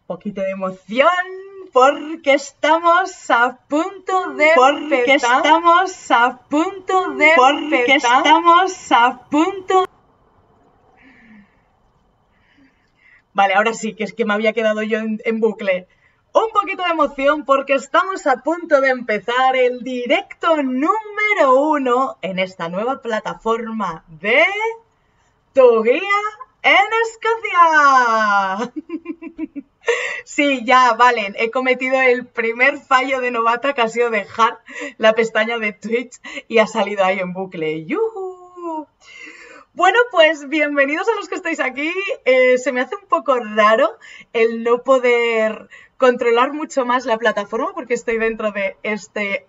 poquito de emoción porque estamos a punto de empezar. Vale, ahora sí, que es que me había quedado yo en bucle. Un poquito de emoción porque estamos a punto de empezar el directo número 1 en esta nueva plataforma de Tu Guía en Escocia. Sí, ya, vale, he cometido el primer fallo de novata que ha sido dejar la pestaña de Twitch y ha salido ahí en bucle. ¡Yuhu! Bueno, pues bienvenidos a los que estáis aquí. Se me hace un poco raro el no poder controlar mucho más la plataforma porque estoy dentro de este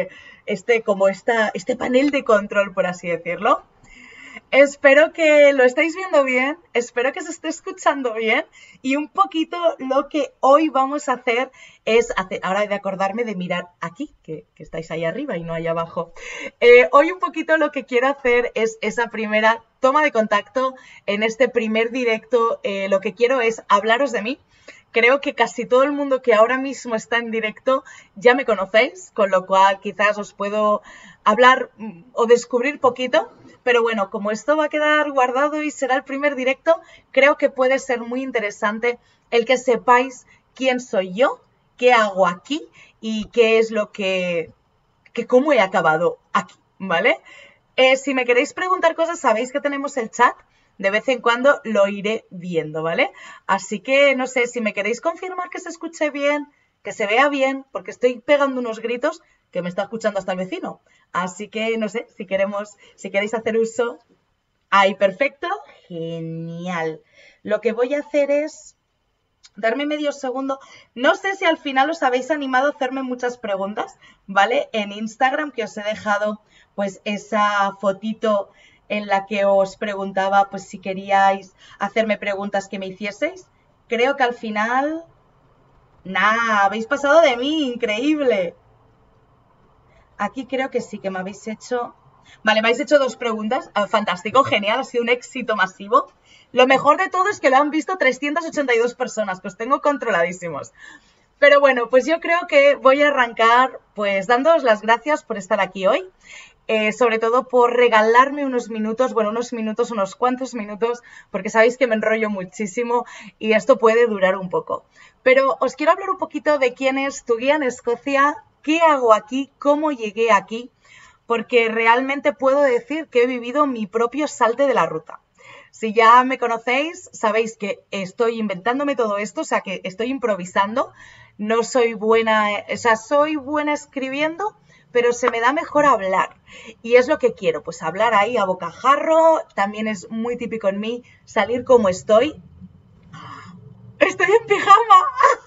panel de control, por así decirlo. Espero que lo estéis viendo bien, espero que se esté escuchando bien y un poquito lo que hoy vamos a hacer es, ahora he de acordarme de mirar aquí, que estáis ahí arriba y no ahí abajo. Hoy un poquito lo que quiero hacer es esa primera toma de contacto en este primer directo. Lo que quiero es hablaros de mí. Creo que casi todo el mundo que ahora mismo está en directo ya me conocéis, con lo cual quizás os puedo hablar o descubrir poquito. Pero bueno, como esto va a quedar guardado y será el primer directo, creo que puede ser muy interesante el que sepáis quién soy yo, qué hago aquí y qué es lo que cómo he acabado aquí, ¿vale? Si me queréis preguntar cosas, sabéis que tenemos el chat. De vez en cuando lo iré viendo, ¿vale? Así que, no sé, si me queréis confirmar que se escuche bien, que se vea bien, porque estoy pegando unos gritos que me está escuchando hasta el vecino. Así que, no sé, si queréis hacer uso. ¡Ay, perfecto! Genial. Lo que voy a hacer es darme medio segundo. No sé si al final os habéis animado a hacerme muchas preguntas, ¿vale? En Instagram, que os he dejado pues esa fotito en la que os preguntaba pues si queríais hacerme preguntas que me hicieseis. Creo que al final... ¡Nah! Habéis pasado de mí, increíble. Aquí creo que sí que me habéis hecho... Vale, me habéis hecho 2 preguntas. Fantástico, genial, ha sido un éxito masivo. Lo mejor de todo es que lo han visto 382 personas, que os tengo controladísimos. Pero bueno, pues yo creo que voy a arrancar pues dándoos las gracias por estar aquí hoy. Sobre todo por regalarme unos minutos, unos cuantos minutos, porque sabéis que me enrollo muchísimo y esto puede durar un poco. Pero os quiero hablar un poquito de quién es Tu Guía en Escocia, qué hago aquí, cómo llegué aquí, porque realmente puedo decir que he vivido mi propio salte de la ruta. Si ya me conocéis, sabéis que estoy inventándome todo esto, o sea que estoy improvisando. No soy buena, o sea, soy buena escribiendo, pero se me da mejor hablar. Y es lo que quiero, pues hablar ahí a bocajarro. También es muy típico en mí salir como estoy. ¡Estoy en pijama!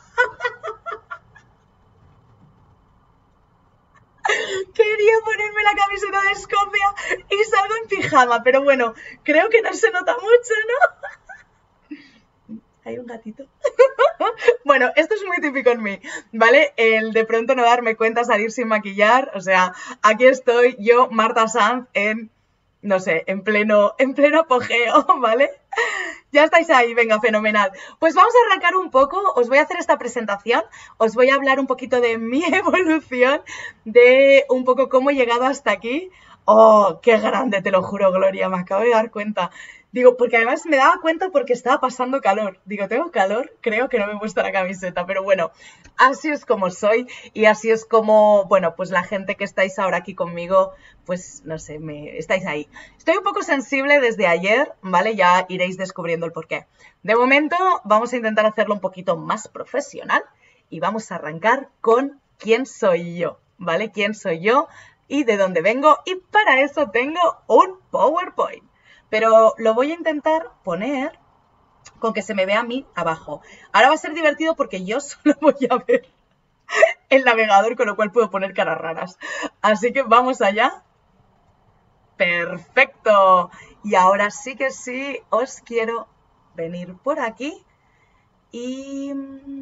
Quería ponerme la camiseta de Escocia y salgo en pijama, pero bueno, creo que no se nota mucho, ¿no? Hay un gatito. Bueno, esto es muy típico en mí, ¿vale? El de pronto no darme cuenta, salir sin maquillar. O sea, aquí estoy yo, Marta Sanz, no sé, en pleno apogeo, ¿vale? Ya estáis ahí, venga, fenomenal. Pues vamos a arrancar un poco, os voy a hacer esta presentación, os voy a hablar un poquito de mi evolución, de un poco cómo he llegado hasta aquí. ¡Oh, qué grande, te lo juro, Gloria! Me acabo de dar cuenta. Digo, porque además me daba cuenta porque estaba pasando calor. Digo, tengo calor, creo que no me he puesto la camiseta, pero bueno, así es como soy y así es como, bueno, pues la gente que estáis ahora aquí conmigo, pues no sé, estáis ahí. Estoy un poco sensible desde ayer, ¿vale? Ya iréis descubriendo el porqué. De momento vamos a intentar hacerlo un poquito más profesional y vamos a arrancar con quién soy yo, ¿vale? ¿Quién soy yo y de dónde vengo? Y para eso tengo un PowerPoint. Pero lo voy a intentar poner con que se me vea a mí abajo. Ahora va a ser divertido porque yo solo voy a ver el navegador, con lo cual puedo poner caras raras. Así que vamos allá. ¡Perfecto! Y ahora sí que sí, os quiero venir por aquí y...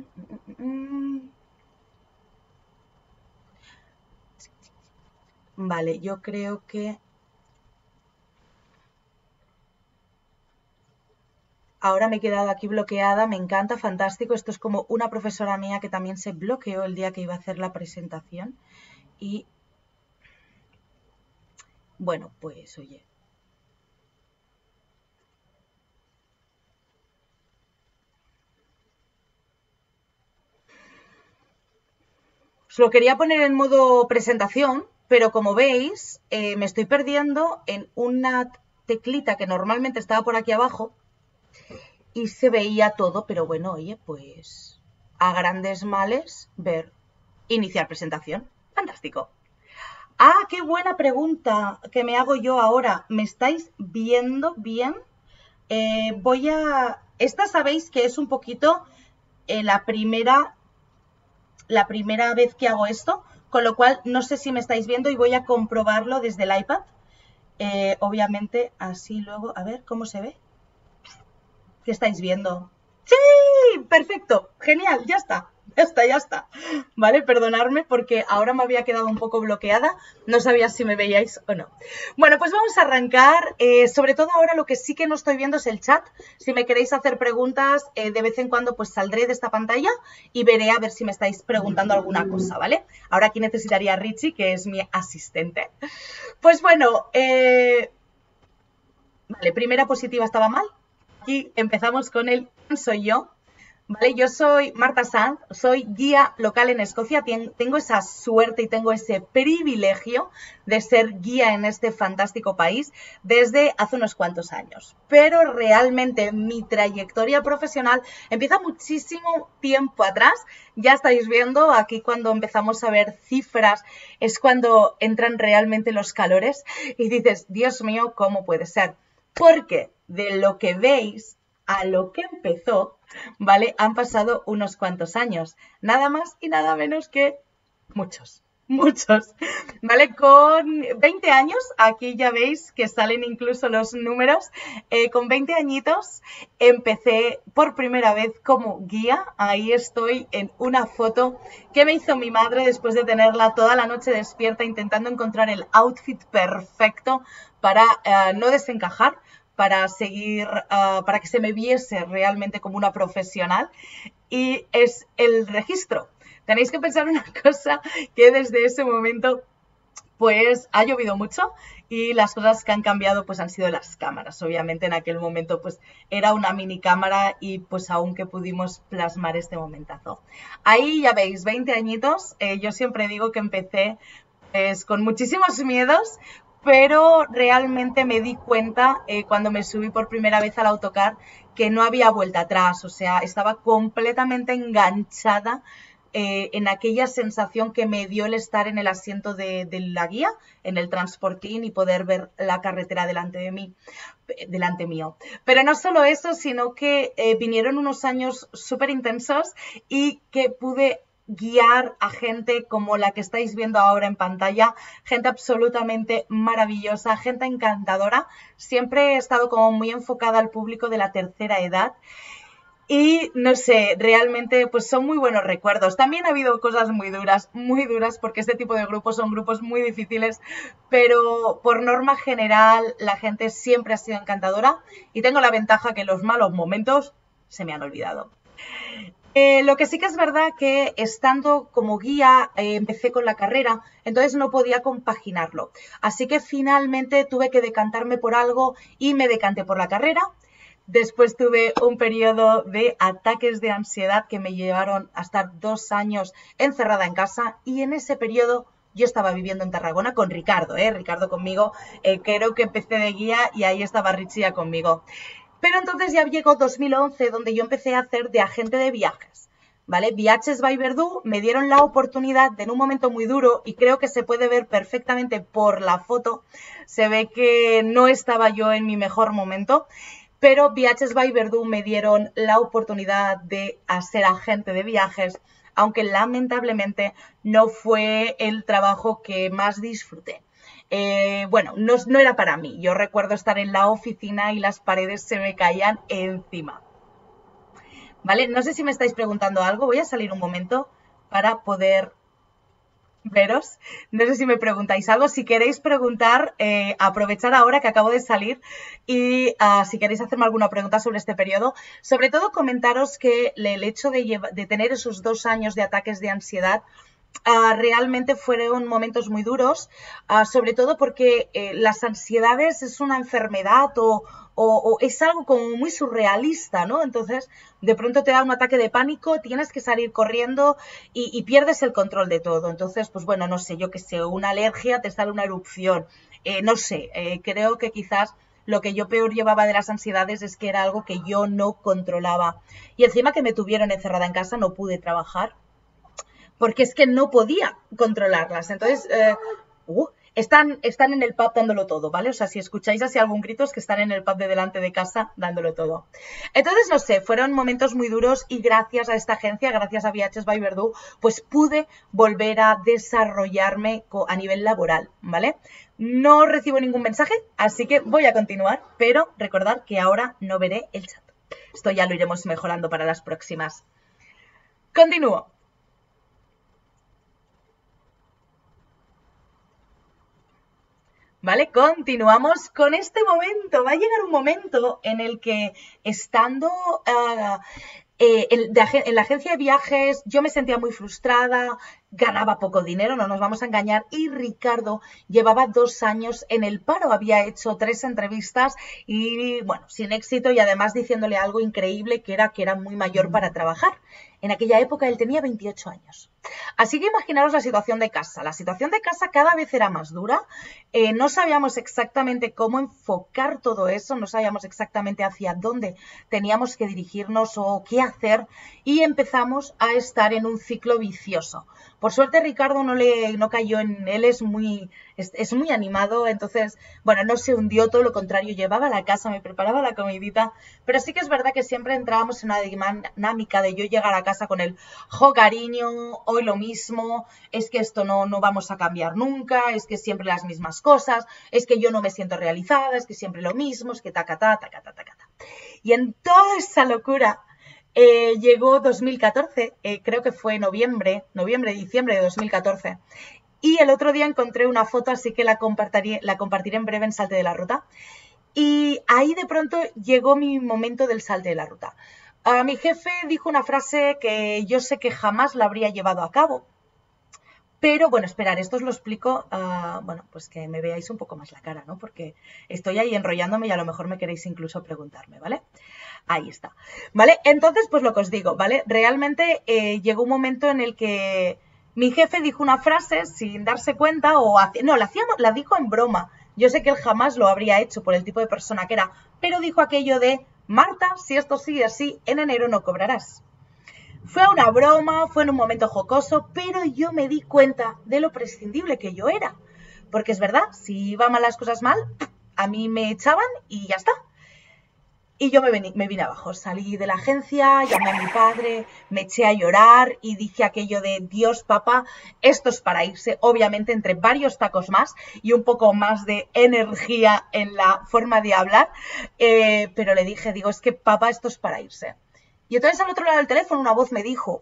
Vale, yo creo que... Ahora me he quedado aquí bloqueada, me encanta, fantástico. Esto es como una profesora mía que también se bloqueó el día que iba a hacer la presentación. Y bueno, pues oye. Os lo quería poner en modo presentación, pero como veis, me estoy perdiendo en una teclita que normalmente estaba por aquí abajo y se veía todo, pero bueno, oye, pues a grandes males ver iniciar presentación. Fantástico. Ah, qué buena pregunta que me hago yo ahora. ¿Me estáis viendo bien? Voy a... Esta sabéis que es un poquito la primera vez que hago esto, con lo cual no sé si me estáis viendo y voy a comprobarlo desde el iPad. Obviamente, así luego, a ver cómo se ve. ¿Qué estáis viendo? ¡Sí! Perfecto, genial, ya está. Ya está, ya está. Vale, perdonadme porque ahora me había quedado un poco bloqueada. No sabía si me veíais o no. Bueno, pues vamos a arrancar. Sobre todo ahora lo que sí que no estoy viendo es el chat. Si me queréis hacer preguntas, de vez en cuando pues saldré de esta pantalla y veré a ver si me estáis preguntando alguna cosa, ¿vale? Ahora aquí necesitaría a Richie, que es mi asistente. Pues bueno, vale, primera positiva estaba mal. Aquí empezamos con el ¿quién soy yo? Vale, yo soy Marta Sanz, soy guía local en Escocia, tengo esa suerte y tengo ese privilegio de ser guía en este fantástico país desde hace unos cuantos años. Pero realmente mi trayectoria profesional empieza muchísimo tiempo atrás. Ya estáis viendo aquí cuando empezamos a ver cifras, es cuando entran realmente los calores y dices, Dios mío, ¿cómo puede ser? Porque de lo que veis a lo que empezó, ¿vale? Han pasado unos cuantos años, nada más y nada menos que muchos, muchos, ¿vale? Con 20 años, aquí ya veis que salen incluso los números, con 20 añitos empecé por primera vez como guía, ahí estoy en una foto que me hizo mi madre después de tenerla toda la noche despierta intentando encontrar el outfit perfecto para no desencajar, para seguir, para que se me viese realmente como una profesional, y es el registro. Tenéis que pensar una cosa, que desde ese momento pues ha llovido mucho y las cosas que han cambiado pues han sido las cámaras. Obviamente en aquel momento pues era una mini cámara y pues aunque pudimos plasmar este momentazo. Ahí ya veis, 20 añitos, yo siempre digo que empecé pues con muchísimos miedos, pero realmente me di cuenta cuando me subí por primera vez al autocar que no había vuelta atrás, o sea, estaba completamente enganchada en aquella sensación que me dio el estar en el asiento de la guía, en el transportín y poder ver la carretera delante mío. Pero no solo eso, sino que vinieron unos años súper intensos y que pude guiar a gente como la que estáis viendo ahora en pantalla, gente absolutamente maravillosa, gente encantadora. Siempre he estado como muy enfocada al público de la tercera edad. Y no sé, realmente pues son muy buenos recuerdos. También ha habido cosas muy duras, porque este tipo de grupos son grupos muy difíciles, pero por norma general la gente siempre ha sido encantadora y tengo la ventaja que los malos momentos se me han olvidado. Lo que sí que es verdad que estando como guía empecé con la carrera, entonces no podía compaginarlo. Así que finalmente tuve que decantarme por algo y me decanté por la carrera. Después tuve un periodo de ataques de ansiedad que me llevaron a estar 2 años encerrada en casa y en ese periodo yo estaba viviendo en Tarragona con Ricardo, Ricardo conmigo, creo que empecé de guía y ahí estaba Richie conmigo. Pero entonces ya llegó 2011 donde yo empecé a hacer de agente de viajes. ¿Vale? Viajes by Verdú me dieron la oportunidad de en un momento muy duro y creo que se puede ver perfectamente por la foto, se ve que no estaba yo en mi mejor momento, pero Viajes by Verdú me dieron la oportunidad de ser agente de viajes, aunque lamentablemente no fue el trabajo que más disfruté. Bueno, no era para mí. Yo recuerdo estar en la oficina y las paredes se me caían encima. ¿Vale? No sé si me estáis preguntando algo. Voy a salir un momento para poder veros. No sé si me preguntáis algo. Si queréis preguntar, aprovechar ahora que acabo de salir y si queréis hacerme alguna pregunta sobre este periodo. Sobre todo comentaros que el hecho de tener esos 2 años de ataques de ansiedad realmente fueron momentos muy duros, sobre todo porque las ansiedades es una enfermedad o es algo como muy surrealista, ¿no? Entonces, de pronto te da un ataque de pánico, tienes que salir corriendo y pierdes el control de todo. Entonces, pues bueno, no sé, yo qué sé, una alergia, te sale una erupción, no sé, creo que quizás lo que yo peor llevaba de las ansiedades es que era algo que yo no controlaba. Y encima que me tuvieron encerrada en casa, no pude trabajar porque es que no podía controlarlas. Entonces, están en el pub dándolo todo, ¿vale? O sea, si escucháis así algún grito es que están en el pub de delante de casa dándolo todo. Entonces, no sé, fueron momentos muy duros y gracias a esta agencia, gracias a Viajes by Verdú, pues pude volver a desarrollarme a nivel laboral, ¿vale? No recibo ningún mensaje, así que voy a continuar, pero recordad que ahora no veré el chat. Esto ya lo iremos mejorando para las próximas. Continúo. ¿Vale? Continuamos con este momento. Va a llegar un momento en el que estando en la agencia de viajes yo me sentía muy frustrada, ganaba poco dinero, no nos vamos a engañar, y Ricardo llevaba 2 años en el paro, había hecho 3 entrevistas y bueno, sin éxito y además diciéndole algo increíble que era muy mayor para trabajar. En aquella época él tenía 28 años. Así que imaginaros la situación de casa. La situación de casa cada vez era más dura. No sabíamos exactamente cómo enfocar todo eso, no sabíamos exactamente hacia dónde teníamos que dirigirnos o qué hacer y empezamos a estar en un ciclo vicioso. Por suerte Ricardo no cayó en él, es muy animado, entonces, bueno, no se hundió, todo lo contrario, llevaba la casa, me preparaba la comidita, pero sí que es verdad que siempre entrábamos en una dinámica de yo llegar a casa con el, jo cariño, hoy lo mismo, es que esto no vamos a cambiar nunca, es que siempre las mismas cosas, es que yo no me siento realizada, es que siempre lo mismo, es que taca. Y en toda esa locura llegó 2014, creo que fue noviembre, diciembre de 2014. Y el otro día encontré una foto, así que la compartiré en breve en Salte de la Ruta. Y ahí de pronto llegó mi momento del salte de la ruta. Mi jefe dijo una frase que yo sé que jamás la habría llevado a cabo. Pero bueno, esperar, esto os lo explico, bueno, pues que me veáis un poco más la cara, ¿no? Porque estoy ahí enrollándome y a lo mejor me queréis incluso preguntarme, ¿vale? Ahí está, ¿vale? Entonces, pues lo que os digo, ¿vale? Realmente llegó un momento en el que mi jefe dijo una frase sin darse cuenta la dijo en broma. Yo sé que él jamás lo habría hecho por el tipo de persona que era, pero dijo aquello de, Marta, si esto sigue así, en enero no cobrarás. Fue una broma, fue en un momento jocoso, pero yo me di cuenta de lo prescindible que yo era. Porque es verdad, si iban mal las cosas mal, a mí me echaban y ya está. Y yo me vine abajo, salí de la agencia, llamé a mi padre, me eché a llorar y dije aquello de Dios, papá, esto es para irse, obviamente entre varios tacos más y un poco más de energía en la forma de hablar, pero le dije, digo, es que papá, esto es para irse. Y entonces al otro lado del teléfono una voz me dijo,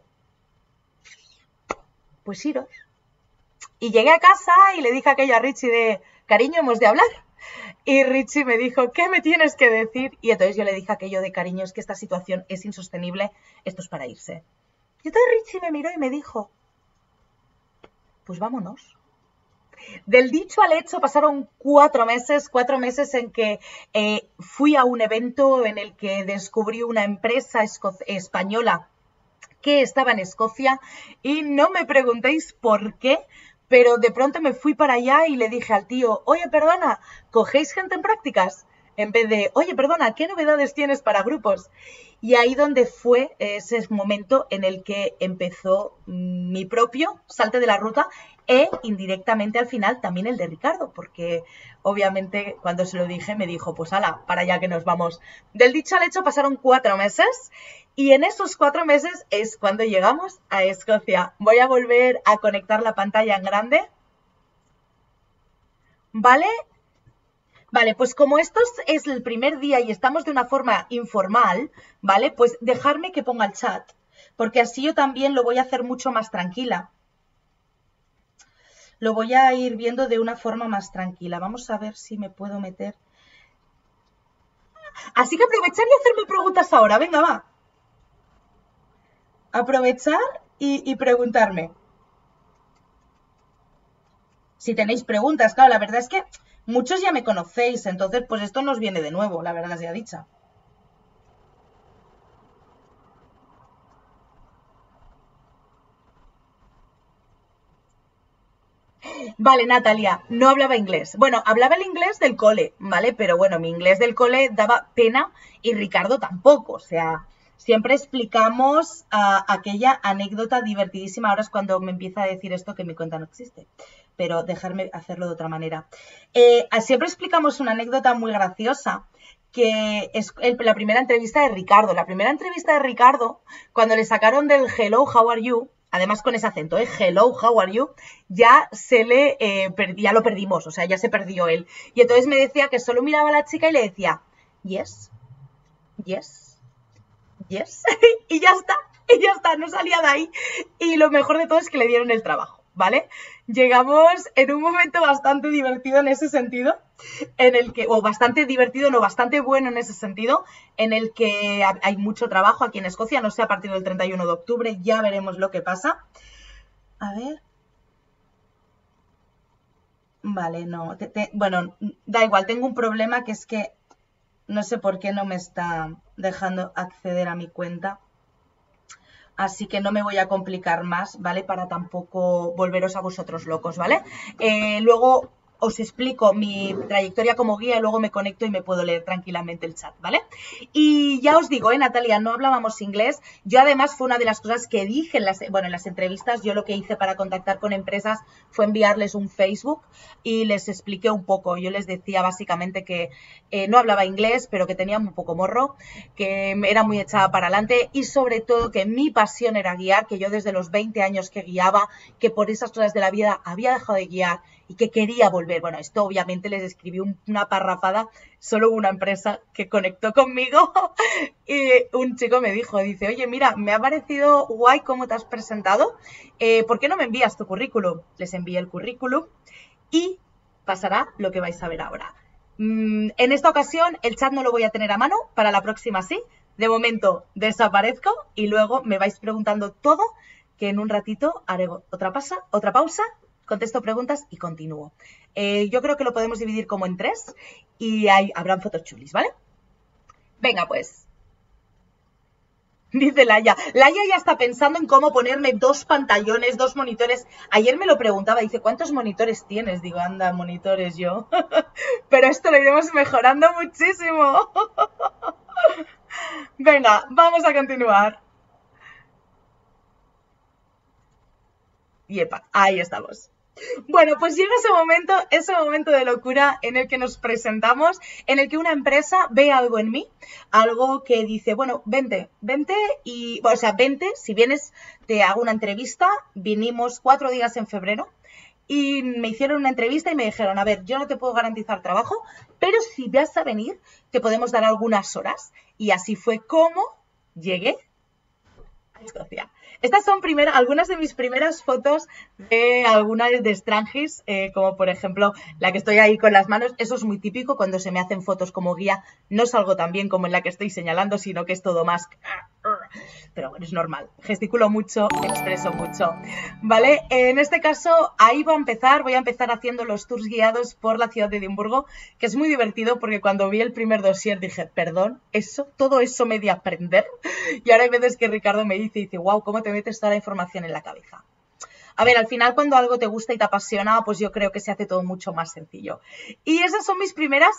pues iros. Y llegué a casa y le dije aquello a Richie de, cariño, hemos de hablar. Y Richie me dijo, ¿qué me tienes que decir? Y entonces yo le dije aquello de, cariño, es que esta situación es insostenible, esto es para irse. Y entonces Richie me miró y me dijo, pues vámonos. Del dicho al hecho pasaron 4 meses en que fui a un evento en el que descubrí una empresa española que estaba en Escocia y no me preguntéis por qué, pero de pronto me fui para allá y le dije al tío, oye, perdona, ¿cogéis gente en prácticas? En vez de, oye, perdona, ¿qué novedades tienes para grupos? Y ahí donde fue ese momento en el que empezó mi propio salte de la ruta e indirectamente al final también el de Ricardo, porque obviamente cuando se lo dije me dijo, pues ala, para allá que nos vamos. Del dicho al hecho pasaron 4 meses y en esos 4 meses es cuando llegamos a Escocia. Voy a volver a conectar la pantalla en grande. ¿Vale? Vale, pues como esto es el primer día y estamos de una forma informal, ¿vale? Pues dejarme que ponga el chat, porque así yo también lo voy a hacer mucho más tranquila. lo voy a ir viendo de una forma más tranquila. Vamos a ver si me puedo meter. Así que aprovechar y hacerme preguntas ahora. Venga, va. Aprovechar y preguntarme. Si tenéis preguntas, claro, la verdad es que muchos ya me conocéis, entonces pues esto nos viene de nuevo, la verdad sea dicha. Vale, Natalia, no hablaba inglés. Bueno, hablaba el inglés del cole, ¿vale? Pero bueno, mi inglés del cole daba pena y Ricardo tampoco. O sea, siempre explicamos aquella anécdota divertidísima. Ahora es cuando me empieza a decir esto que mi cuenta no existe. Pero dejarme hacerlo de otra manera. Siempre explicamos una anécdota muy graciosa que es la primera entrevista de Ricardo. La primera entrevista de Ricardo, cuando le sacaron del Hello, how are you? Además con ese acento, Hello, how are you? Ya ya lo perdimos, o sea, ya se perdió él. Y entonces me decía que solo miraba a la chica y le decía, yes, yes, yes, y ya está, no salía de ahí. Y lo mejor de todo es que le dieron el trabajo, ¿vale? Llegamos en un momento bastante divertido en ese sentido, en el que, o bastante divertido, no, bastante bueno en ese sentido, en el que hay mucho trabajo aquí en Escocia, no sé, a partir del 31 de octubre, ya veremos lo que pasa. A ver. Vale, no, bueno, da igual, tengo un problema que es que no sé por qué no me está dejando acceder a mi cuenta. Así que no me voy a complicar más, ¿vale? Para tampoco volveros a vosotros locos, ¿vale? Luego os explico mi trayectoria como guía y luego me conecto y me puedo leer tranquilamente el chat, ¿vale? Y ya os digo, Natalia, no hablábamos inglés. Yo además fue una de las cosas que dije en las entrevistas. Yo lo que hice para contactar con empresas fue enviarles un Facebook y les expliqué un poco. Yo les decía básicamente que no hablaba inglés, pero que tenía un poco morro, que era muy echada para adelante y sobre todo que mi pasión era guiar, que yo desde los 20 años que guiaba, que por esas cosas de la vida había dejado de guiar y que quería volver. Bueno, esto obviamente les escribí una parrafada, solo una empresa que conectó conmigo y un chico me dijo, dice, oye, mira, me ha parecido guay cómo te has presentado, ¿por qué no me envías tu currículum? Les envié el currículum y pasará lo que vais a ver ahora. En esta ocasión el chat no lo voy a tener a mano, para la próxima sí. De momento desaparezco y luego me vais preguntando todo, que en un ratito haré otra pausa, contesto preguntas y continúo. Yo creo que lo podemos dividir como en 3 y habrán fotos chulis, ¿vale? Venga, pues. Dice Laia. Laia ya está pensando en cómo ponerme 2 pantallones, 2 monitores. Ayer me lo preguntaba, dice, ¿cuántos monitores tienes? Digo, anda, monitores yo. Pero esto lo iremos mejorando muchísimo. Venga, vamos a continuar. Yepa, ahí estamos. Bueno, pues llega ese momento de locura en el que nos presentamos, en el que una empresa ve algo en mí, algo que dice, bueno, vente y, o sea, vente, si vienes te hago una entrevista, vinimos 4 días en febrero y me hicieron una entrevista y me dijeron, a ver, yo no te puedo garantizar trabajo, pero si vas a venir te podemos dar algunas horas. Y así fue como llegué a Escocia. Estas son algunas de mis primeras fotos de algunas de Strangis, como por ejemplo la que estoy ahí con las manos. Eso es muy típico cuando se me hacen fotos como guía. No salgo tan bien como en la que estoy señalando, sino que es todo más... Pero bueno, es normal. Gesticulo mucho, expreso mucho. ¿Vale? En este caso, ahí voy a empezar haciendo los tours guiados por la ciudad de Edimburgo, que es muy divertido porque cuando vi el primer dossier dije, perdón, todo eso me di a aprender. Y ahora hay veces que Ricardo me dice, wow, ¿cómo te metes toda la información en la cabeza? A ver, al final cuando algo te gusta y te apasiona, pues yo creo que se hace todo mucho más sencillo. Y esas son mis primeras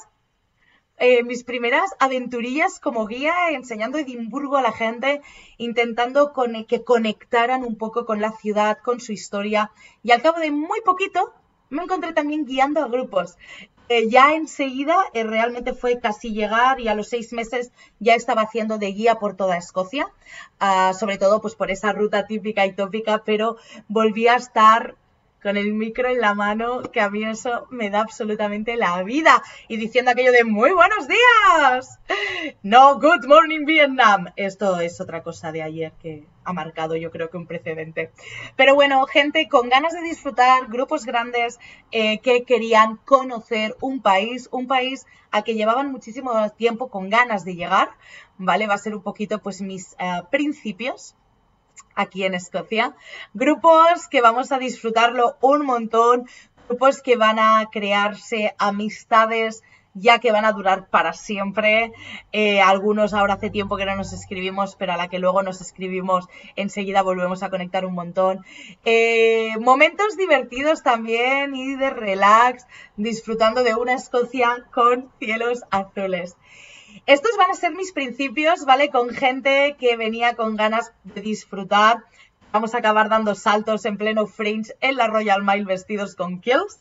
aventurillas como guía, enseñando Edimburgo a la gente, intentando que conectaran un poco con la ciudad, con su historia. Y al cabo de muy poquito me encontré también guiando a grupos. Ya enseguida realmente fue casi llegar y a los 6 meses ya estaba haciendo de guía por toda Escocia, sobre todo pues por esa ruta típica y tópica, pero volví a estar con el micro en la mano, que a mí eso me da absolutamente la vida. Y diciendo aquello de muy buenos días. No, good morning Vietnam. Esto es otra cosa de ayer que ha marcado yo creo que un precedente. Pero bueno, gente con ganas de disfrutar, grupos grandes que querían conocer un país al que llevaban muchísimo tiempo con ganas de llegar, ¿vale? Va a ser un poquito pues mis principios aquí en Escocia. Grupos que vamos a disfrutarlo un montón, grupos que van a crearse amistades ya que van a durar para siempre. Algunos ahora hace tiempo que no nos escribimos, pero a la que luego nos escribimos enseguida volvemos a conectar un montón. Momentos divertidos también y de relax, disfrutando de una Escocia con cielos azules. Estos van a ser mis principios, ¿vale? Con gente que venía con ganas de disfrutar. Vamos a acabar dando saltos en pleno Fringe en la Royal Mile vestidos con kills.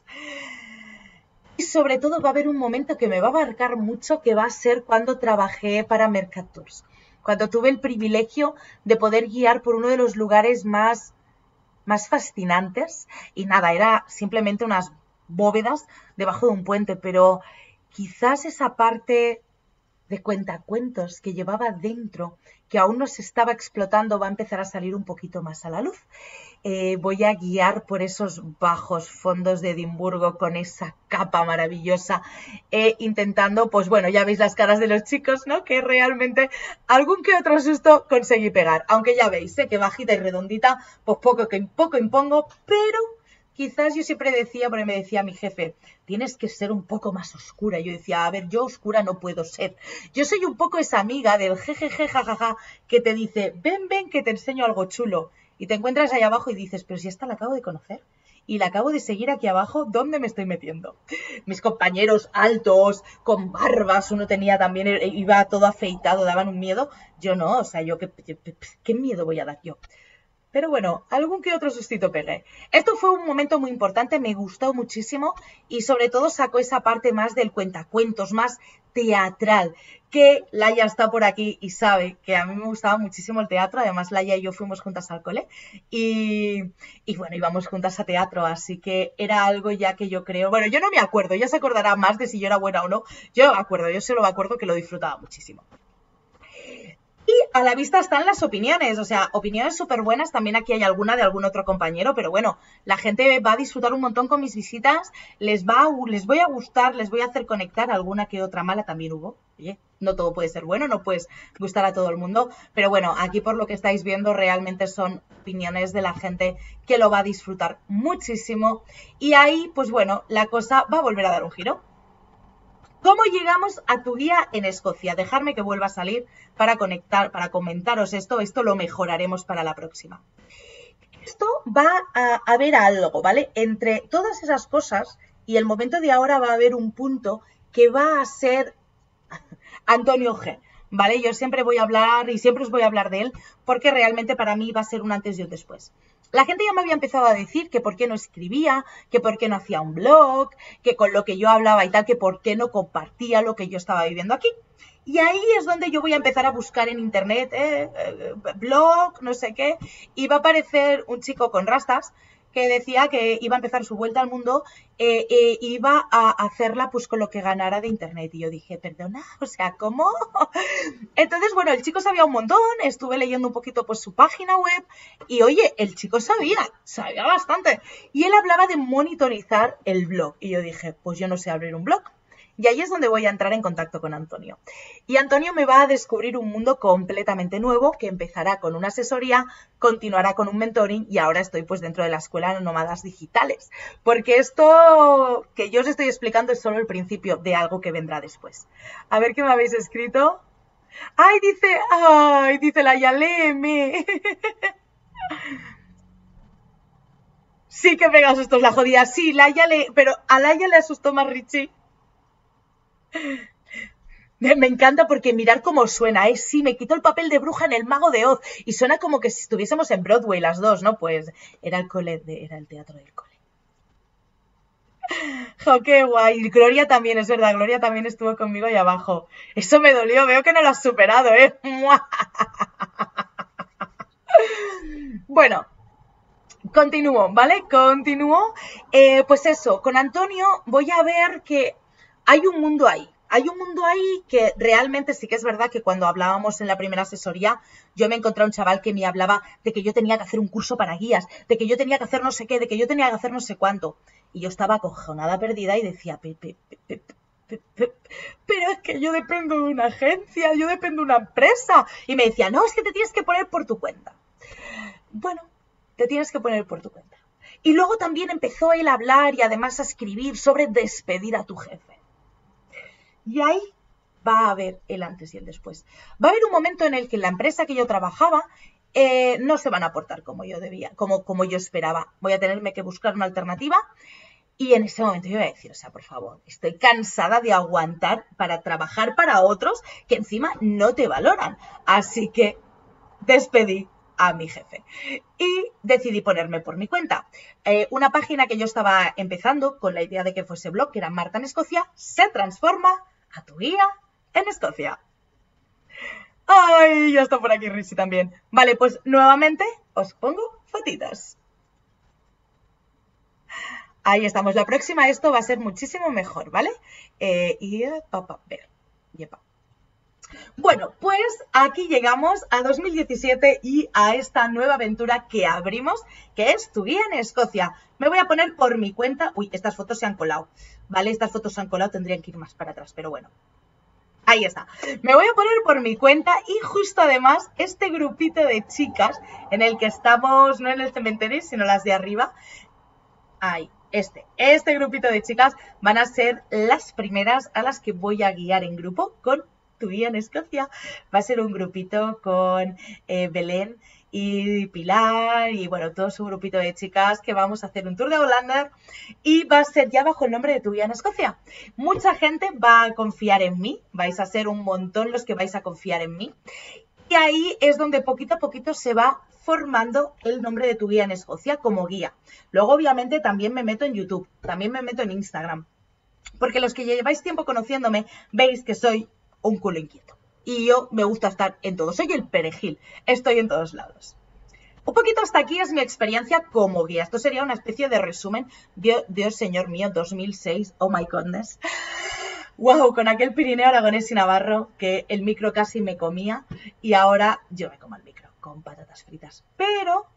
Y sobre todo va a haber un momento que me va a marcar mucho, que va a ser cuando trabajé para Mercatours. Cuando tuve el privilegio de poder guiar por uno de los lugares más fascinantes. Y nada, era simplemente unas bóvedas debajo de un puente, pero quizás esa parte de cuentacuentos que llevaba dentro, que aún no se estaba explotando, va a empezar a salir un poquito más a la luz. Voy a guiar por esos bajos fondos de Edimburgo con esa capa maravillosa, intentando, pues bueno, ya veis las caras de los chicos, ¿no? Que realmente algún que otro susto conseguí pegar, aunque ya veis, que bajita y redondita, pues poco impongo, pero quizás yo siempre decía, porque me decía mi jefe, tienes que ser un poco más oscura. Yo decía, a ver, yo oscura no puedo ser. Yo soy un poco esa amiga del jejeje, jajaja, que te dice, ven, que te enseño algo chulo. Y te encuentras ahí abajo y dices, pero si esta la acabo de conocer. Y la acabo de seguir aquí abajo, ¿dónde me estoy metiendo? Mis compañeros altos, con barbas, uno tenía también, iba todo afeitado, daban un miedo. Yo no, o sea, ¿qué miedo voy a dar yo? Pero bueno, algún que otro sustito pegué. Esto fue un momento muy importante, me gustó muchísimo y sobre todo sacó esa parte más del cuentacuentos, más teatral, que Laia está por aquí y sabe que a mí me gustaba muchísimo el teatro. Además, Laia y yo fuimos juntas al cole y bueno, íbamos juntas a teatro, así que era algo ya que yo creo, bueno, yo no me acuerdo, ella se acordará más de si yo era buena o no, yo solo me acuerdo que lo disfrutaba muchísimo. Y a la vista están las opiniones, o sea, opiniones súper buenas, también aquí hay alguna de algún otro compañero, pero bueno, la gente va a disfrutar un montón con mis visitas, les voy a gustar, les voy a hacer conectar, alguna que otra mala también hubo, oye, no todo puede ser bueno, no puedes gustar a todo el mundo, pero bueno, aquí por lo que estáis viendo realmente son opiniones de la gente que lo va a disfrutar muchísimo y ahí, pues bueno, la cosa va a volver a dar un giro. ¿Cómo llegamos a tu guía en Escocia? Dejadme que vuelva a salir para comentaros esto lo mejoraremos para la próxima. Esto va a haber algo, ¿vale? Entre todas esas cosas y el momento de ahora va a haber un punto que va a ser Antonio G, ¿vale? Yo siempre voy a hablar y siempre os voy a hablar de él porque realmente para mí va a ser un antes y un después. La gente ya me había empezado a decir que por qué no escribía, que por qué no hacía un blog, que con lo que yo hablaba y tal, que por qué no compartía lo que yo estaba viviendo aquí. Y ahí es donde yo voy a empezar a buscar en internet, blog, no sé qué, y va a aparecer un chico con rastas que decía que iba a empezar su vuelta al mundo, iba a hacerla pues con lo que ganara de internet. Y yo dije, perdona, o sea, ¿cómo? Entonces, bueno, el chico sabía un montón, estuve leyendo un poquito pues su página web y oye, el chico sabía bastante. Y él hablaba de monitorizar el blog. Y yo dije, pues yo no sé abrir un blog. Y ahí es donde voy a entrar en contacto con Antonio. Y Antonio me va a descubrir un mundo completamente nuevo que empezará con una asesoría, continuará con un mentoring y ahora estoy pues dentro de la escuela de nómadas digitales. Porque esto que yo os estoy explicando es solo el principio de algo que vendrá después. A ver qué me habéis escrito. ¡Ay, dice Laia, léeme! Sí que pega sustos la jodida. Sí, pero a Laia le asustó más Richie. Me encanta porque mirar cómo suena, sí, me quitó el papel de bruja en El Mago de Oz y suena como que si estuviésemos en Broadway las dos, ¿no? Pues era el teatro del cole. ¡Jo, qué guay! Gloria también, es verdad, Gloria también estuvo conmigo ahí abajo. Eso me dolió, veo que no lo has superado, ¿eh? Bueno, Continúo, ¿vale? Continúo. Pues eso, con Antonio voy a ver que hay un mundo ahí. Hay un mundo ahí que realmente sí que es verdad que cuando hablábamos en la primera asesoría, yo me encontré a un chaval que me hablaba de que yo tenía que hacer un curso para guías, de que yo tenía que hacer no sé qué, de que yo tenía que hacer no sé cuánto. Y yo estaba acojonada, perdida y decía, pero es que yo dependo de una agencia, yo dependo de una empresa. Y me decía, no, es que te tienes que poner por tu cuenta. Bueno, te tienes que poner por tu cuenta. Y luego también empezó él a hablar y además a escribir sobre despedir a tu jefe. Y ahí va a haber el antes y el después. Va a haber un momento en el que en la empresa que yo trabajaba no se van a portar como yo debía, como yo esperaba. Voy a tenerme que buscar una alternativa. Y en ese momento yo voy a decir, o sea, por favor, estoy cansada de aguantar para trabajar para otros que encima no te valoran. Así que despedí a mi jefe y decidí ponerme por mi cuenta. Una página que yo estaba empezando con la idea de que fuese blog, que era Marta en Escocia, se transforma a tu guía en Escocia. ¡Ay! Ya está por aquí Richie también. Vale, pues nuevamente os pongo fotitos. Ahí estamos. La próxima esto va a ser muchísimo mejor, ¿vale? Bueno, pues aquí llegamos a 2017 y a esta nueva aventura que abrimos, que es Tu Guía en Escocia. Me voy a poner por mi cuenta. Uy, estas fotos se han colado, ¿vale? Estas fotos se han colado, tendrían que ir más para atrás, pero bueno. Ahí está. Me voy a poner por mi cuenta y justo además este grupito de chicas en el que estamos, no en el cementerio, sino las de arriba. Ahí, este grupito de chicas van a ser las primeras a las que voy a guiar en grupo con Tu Guía en Escocia. Va a ser un grupito con Belén y Pilar y bueno, todo su grupito de chicas que vamos a hacer un tour de Holanda y va a ser ya bajo el nombre de Tu Guía en Escocia. Mucha gente va a confiar en mí, vais a ser un montón los que vais a confiar en mí. Y ahí es donde poquito a poquito se va formando el nombre de Tu Guía en Escocia como guía. Luego, obviamente, también me meto en YouTube, también me meto en Instagram. Porque los que lleváis tiempo conociéndome, veis que soy un culo inquieto. Y yo me gusta estar en todo. Soy el perejil. Estoy en todos lados. Un poquito hasta aquí es mi experiencia como guía. Esto sería una especie de resumen. Dios señor mío, 2006. Oh my goodness. Wow, con aquel Pirineo Aragonés y Navarro que el micro casi me comía y ahora yo me como el micro con patatas fritas. Pero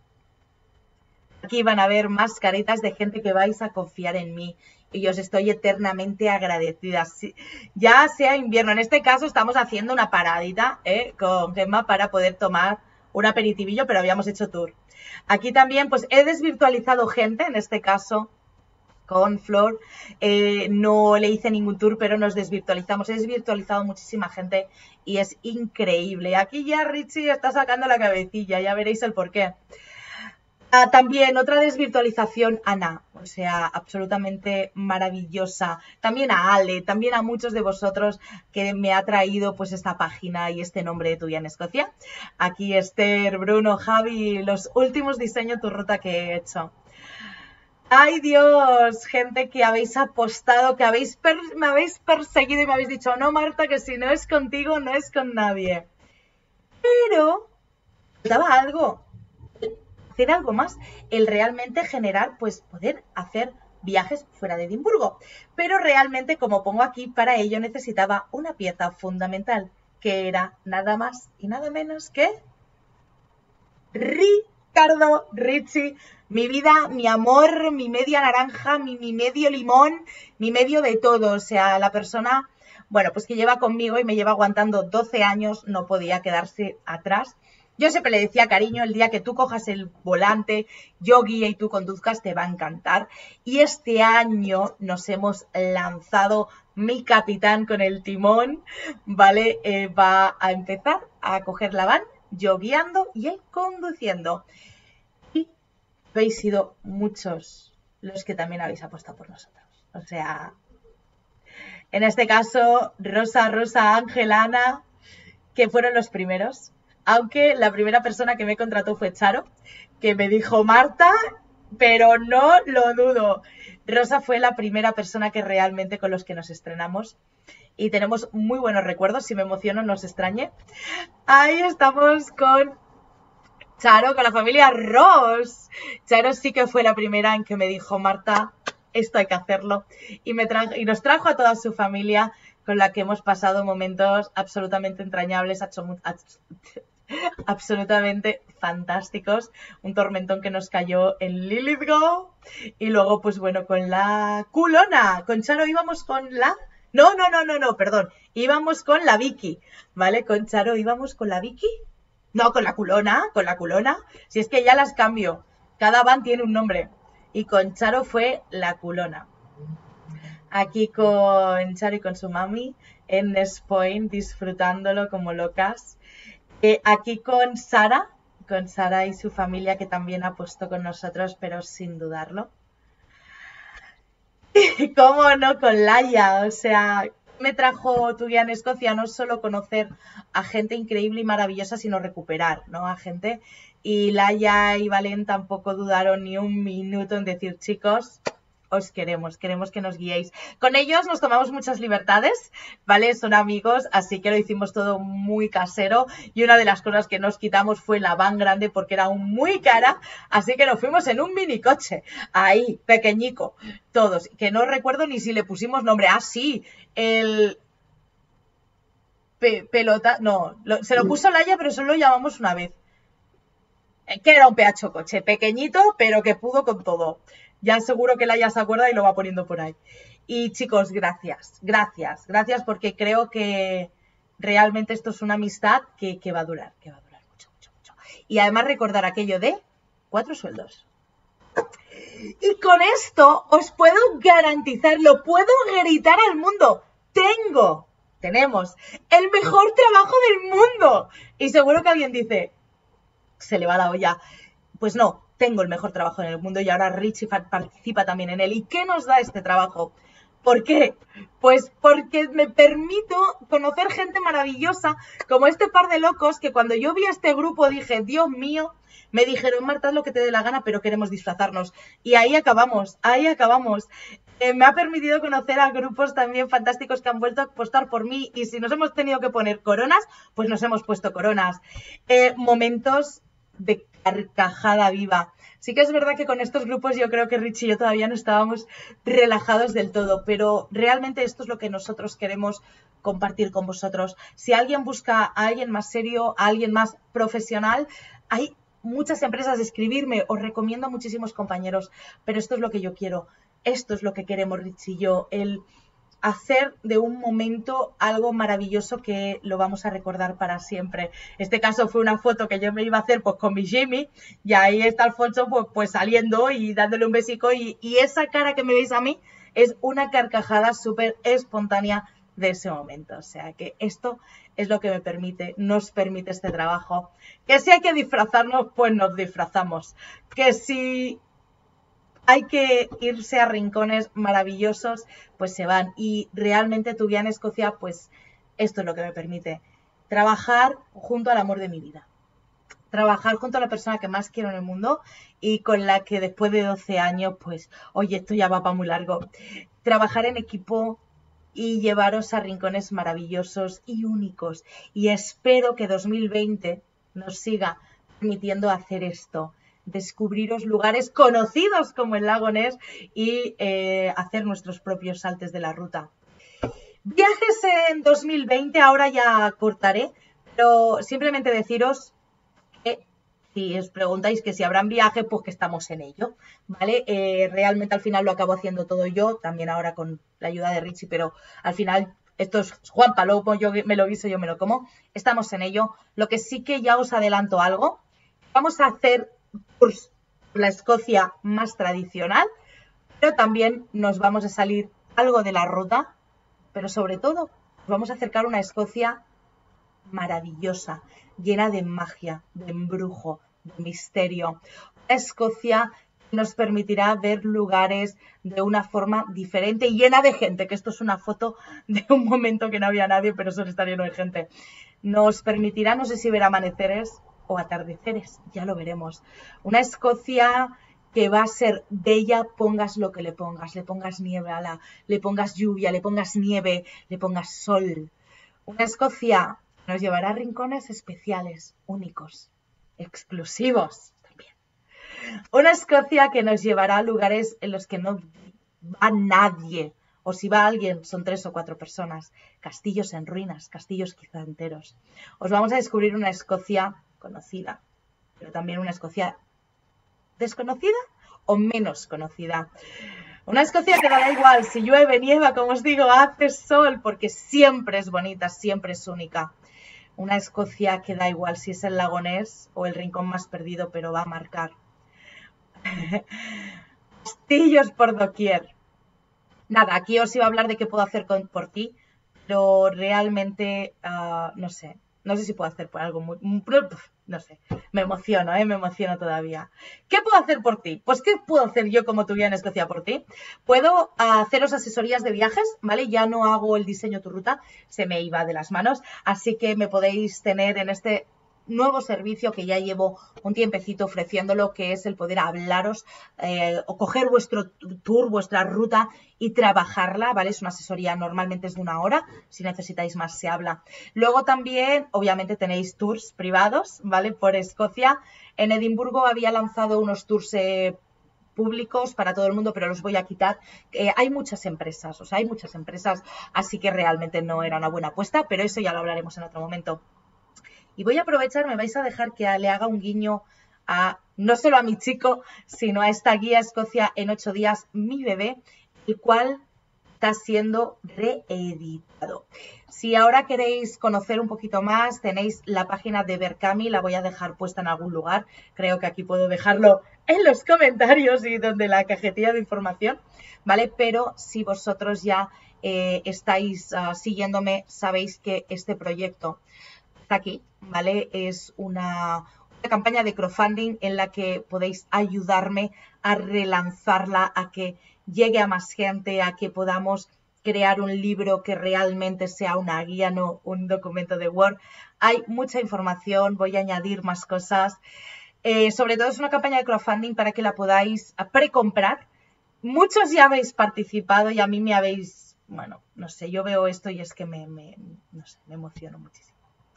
aquí van a ver más caretas de gente que vais a confiar en mí y os estoy eternamente agradecida. Ya sea invierno, en este caso estamos haciendo una paradita con Gemma para poder tomar un aperitivillo, pero habíamos hecho tour. Aquí también pues he desvirtualizado gente, en este caso con Flor, no le hice ningún tour, pero nos desvirtualizamos. He desvirtualizado muchísima gente y es increíble. Aquí ya Richie está sacando la cabecilla, ya veréis el porqué. También otra desvirtualización, Ana, o sea, absolutamente maravillosa. También a Ale, también a muchos de vosotros que me ha traído pues esta página y este nombre de Tu Guía en Escocia. Aquí Esther, Bruno, Javi, los últimos diseños Tu Ruta que he hecho. ¡Ay, Dios! Gente que habéis apostado, que me habéis perseguido y me habéis dicho, no, Marta, que si no es contigo, no es con nadie. Pero faltaba algo, hacer algo más, el realmente generar, pues poder hacer viajes fuera de Edimburgo. Pero realmente, como pongo aquí, para ello necesitaba una pieza fundamental, que era nada más y nada menos que Ricardo Richie, mi vida, mi amor, mi media naranja, mi medio limón, mi medio de todo. O sea, la persona, bueno, pues que lleva conmigo y me lleva aguantando 12 años, no podía quedarse atrás. Yo siempre le decía, cariño, el día que tú cojas el volante, yo guíe y tú conduzcas, te va a encantar. Y este año nos hemos lanzado, mi capitán con el timón, ¿vale? Va a empezar a coger la van, yo guiando y él conduciendo. Y habéis sido muchos los que también habéis apostado por nosotros. O sea, en este caso, Rosa, Ángel, Ana, que fueron los primeros. Aunque la primera persona que me contrató fue Charo, que me dijo Marta, pero no lo dudo. Rosa fue la primera persona que realmente con los que nos estrenamos y tenemos muy buenos recuerdos. Si me emociono, no os extrañe. Ahí estamos con Charo con la familia Ross. Charo sí que fue la primera en que me dijo, Marta, esto hay que hacerlo. Y nos trajo a toda su familia, con la que hemos pasado momentos absolutamente entrañables, absolutamente fantásticos. Un tormentón que nos cayó en Lilithgow. Y luego, pues bueno, con la culona. Con Charo íbamos con la... No, perdón. Íbamos con la Vicky, ¿vale? Con Charo íbamos con la Vicky. No, con la culona, con la culona. Si es que ya las cambio. Cada van tiene un nombre. Y con Charo fue la culona. Aquí con Charo y con su mami en Nest Point, disfrutándolo como locas. Aquí con Sara y su familia, que también ha puesto con nosotros, pero sin dudarlo. Y cómo no con Laia, o sea, me trajo tu guía en Escocia no solo conocer a gente increíble y maravillosa, sino recuperar, ¿no? A gente. Y Laia y Valen tampoco dudaron ni un minuto en decir, chicos, os queremos que nos guiéis. Con ellos nos tomamos muchas libertades, ¿vale? Son amigos, así que lo hicimos todo muy casero. Y una de las cosas que nos quitamos fue la van grande porque era aún muy cara, así que nos fuimos en un minicoche, ahí, pequeñico, todos, que no recuerdo ni si le pusimos nombre. Ah, sí, el... pelota, no, se lo puso Laia, pero solo lo llamamos una vez. Que era un pedazo coche, pequeñito, pero que pudo con todo. Ya seguro que Laia se acuerda y lo va poniendo por ahí. Y chicos, gracias porque creo que realmente esto es una amistad que va a durar mucho. Y además recordar aquello de 4 sueldos. Y con esto os puedo garantizar, lo puedo gritar al mundo, tenemos el mejor trabajo del mundo. Y seguro que alguien dice, se le va la olla. Pues no, tengo el mejor trabajo en el mundo y ahora Richie participa también en él. ¿Y qué nos da este trabajo? ¿Por qué? Pues porque me permito conocer gente maravillosa como este par de locos que cuando yo vi a este grupo dije, Dios mío, me dijeron, Marta, haz lo que te dé la gana, pero queremos disfrazarnos. Y ahí acabamos. Me ha permitido conocer a grupos también fantásticos que han vuelto a apostar por mí y si nos hemos tenido que poner coronas, pues nos hemos puesto coronas. Momentos de carcajada viva. Sí que es verdad que con estos grupos yo creo que Richie y yo todavía no estábamos relajados del todo, pero realmente esto es lo que nosotros queremos compartir con vosotros. Si alguien busca a alguien más serio, a alguien más profesional, hay muchas empresas de escribirme, os recomiendo a muchísimos compañeros, pero esto es lo que yo quiero, esto es lo que queremos Richie y yo, el hacer de un momento algo maravilloso que lo vamos a recordar para siempre. Este caso fue una foto que yo me iba a hacer pues con mi Jimmy y ahí está Alfonso pues saliendo y dándole un besico y esa cara que me veis a mí es una carcajada súper espontánea de ese momento. O sea que esto es lo que nos permite este trabajo. Que si hay que disfrazarnos, pues nos disfrazamos. Que si hay que irse a rincones maravillosos, pues se van. Y realmente tu guía en Escocia, pues esto es lo que me permite. Trabajar junto al amor de mi vida. Trabajar junto a la persona que más quiero en el mundo y con la que después de 12 años, pues, oye, esto ya va para muy largo. Trabajar en equipo y llevaros a rincones maravillosos y únicos. Y espero que 2020 nos siga permitiendo hacer esto. Descubriros lugares conocidos como el lago Ness y hacer nuestros propios saltos de la ruta. Viajes en 2020, ahora ya cortaré, pero simplemente deciros que si os preguntáis que si habrán viaje, pues que estamos en ello, ¿vale? Realmente al final lo acabo haciendo todo yo, también ahora con la ayuda de Richie, pero al final esto es Juan Palomo, yo me lo guiso, yo me lo como, estamos en ello. Lo que sí que ya os adelanto algo, vamos a hacer pues, la Escocia más tradicional, pero también nos vamos a salir algo de la ruta, pero sobre todo nos vamos a acercar a una Escocia maravillosa, llena de magia, de embrujo, de misterio. Una Escocia que nos permitirá ver lugares de una forma diferente y llena de gente, que esto es una foto de un momento que no había nadie, pero eso está lleno de gente. Nos permitirá, no sé si ver amaneceres o atardeceres, ya lo veremos. Una Escocia que va a ser bella, pongas lo que le pongas nieve, le pongas lluvia, le pongas nieve, le pongas sol. Una Escocia que nos llevará a rincones especiales, únicos. exclusivos también. Una Escocia que nos llevará a lugares en los que no va nadie. O si va alguien, son 3 o 4 personas. Castillos en ruinas, castillos quizá enteros. Os vamos a descubrir una Escocia conocida, pero también una Escocia desconocida o menos conocida. Una Escocia que da igual si llueve, nieva, como os digo, hace sol, porque siempre es bonita, siempre es única. Una Escocia que da igual si es el lago Ness o el rincón más perdido, pero va a marcar. Castillos por doquier. Nada, aquí os iba a hablar de qué puedo hacer por ti, pero realmente no sé. No sé si puedo hacer por algo muy... No sé, me emociono todavía. ¿Qué puedo hacer por ti? Pues ¿qué puedo hacer yo como tu guía en Escocia por ti? Puedo haceros asesorías de viajes, ¿vale? Ya no hago el diseño tu ruta, se me iba de las manos, así que me podéis tener en este nuevo servicio que ya llevo un tiempecito ofreciéndolo, que es el poder hablaros o coger vuestro tour, vuestra ruta y trabajarla, ¿vale? Es una asesoría, normalmente es de 1 hora, si necesitáis más se habla. Luego también, obviamente, tenéis tours privados, ¿vale? Por Escocia. En Edimburgo había lanzado unos tours públicos para todo el mundo, pero los voy a quitar. Hay muchas empresas, así que realmente no era una buena apuesta, pero eso ya lo hablaremos en otro momento. Y voy a aprovechar, me vais a dejar que le haga un guiño no solo a mi chico, sino a esta guía Escocia en 8 días, mi bebé, el cual está siendo reeditado. Si ahora queréis conocer un poquito más, tenéis la página de Berkami, la voy a dejar puesta en algún lugar. Creo que aquí puedo dejarlo en los comentarios y donde la cajetilla de información, ¿vale? Pero si vosotros ya estáis siguiéndome, sabéis que este proyecto está aquí, ¿vale? Es una campaña de crowdfunding en la que podéis ayudarme a relanzarla, a que llegue a más gente, a que podamos crear un libro que realmente sea una guía, no un documento de Word. Hay mucha información, voy a añadir más cosas. Sobre todo es una campaña de crowdfunding para que la podáis precomprar. Muchos ya habéis participado y a mí me habéis, bueno, no sé, yo veo esto y es que no sé, me emociono muchísimo.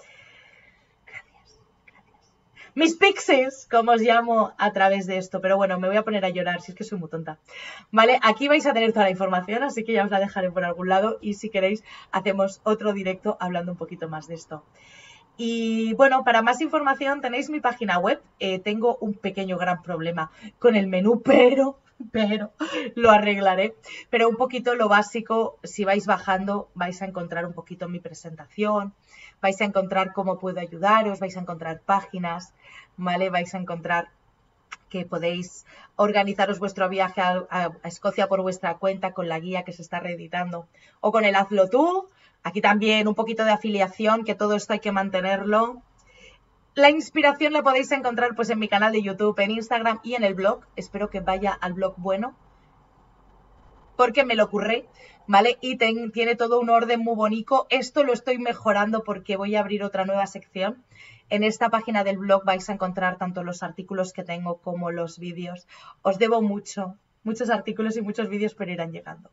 Mis pixies, como os llamo a través de esto, pero bueno, me voy a poner a llorar, si es que soy muy tonta. Vale, aquí vais a tener toda la información, así que ya os la dejaré por algún lado y si queréis hacemos otro directo hablando un poquito más de esto. Y bueno, para más información tenéis mi página web. Tengo un pequeño gran problema con el menú, pero lo arreglaré. Pero un poquito lo básico, si vais bajando vais a encontrar un poquito mi presentación, vais a encontrar cómo puedo ayudaros, vais a encontrar páginas, ¿vale? Vais a encontrar que podéis organizaros vuestro viaje a Escocia por vuestra cuenta con la guía que se está reeditando o con el Hazlo Tú. Aquí también un poquito de afiliación, que todo esto hay que mantenerlo. La inspiración la podéis encontrar pues en mi canal de YouTube, en Instagram y en el blog. Espero que vaya al blog bueno, porque me lo curré, ¿vale? Y tiene todo un orden muy bonito. Esto lo estoy mejorando porque voy a abrir otra nueva sección. En esta página del blog vais a encontrar tanto los artículos que tengo como los vídeos. Os debo muchos artículos y muchos vídeos, pero irán llegando.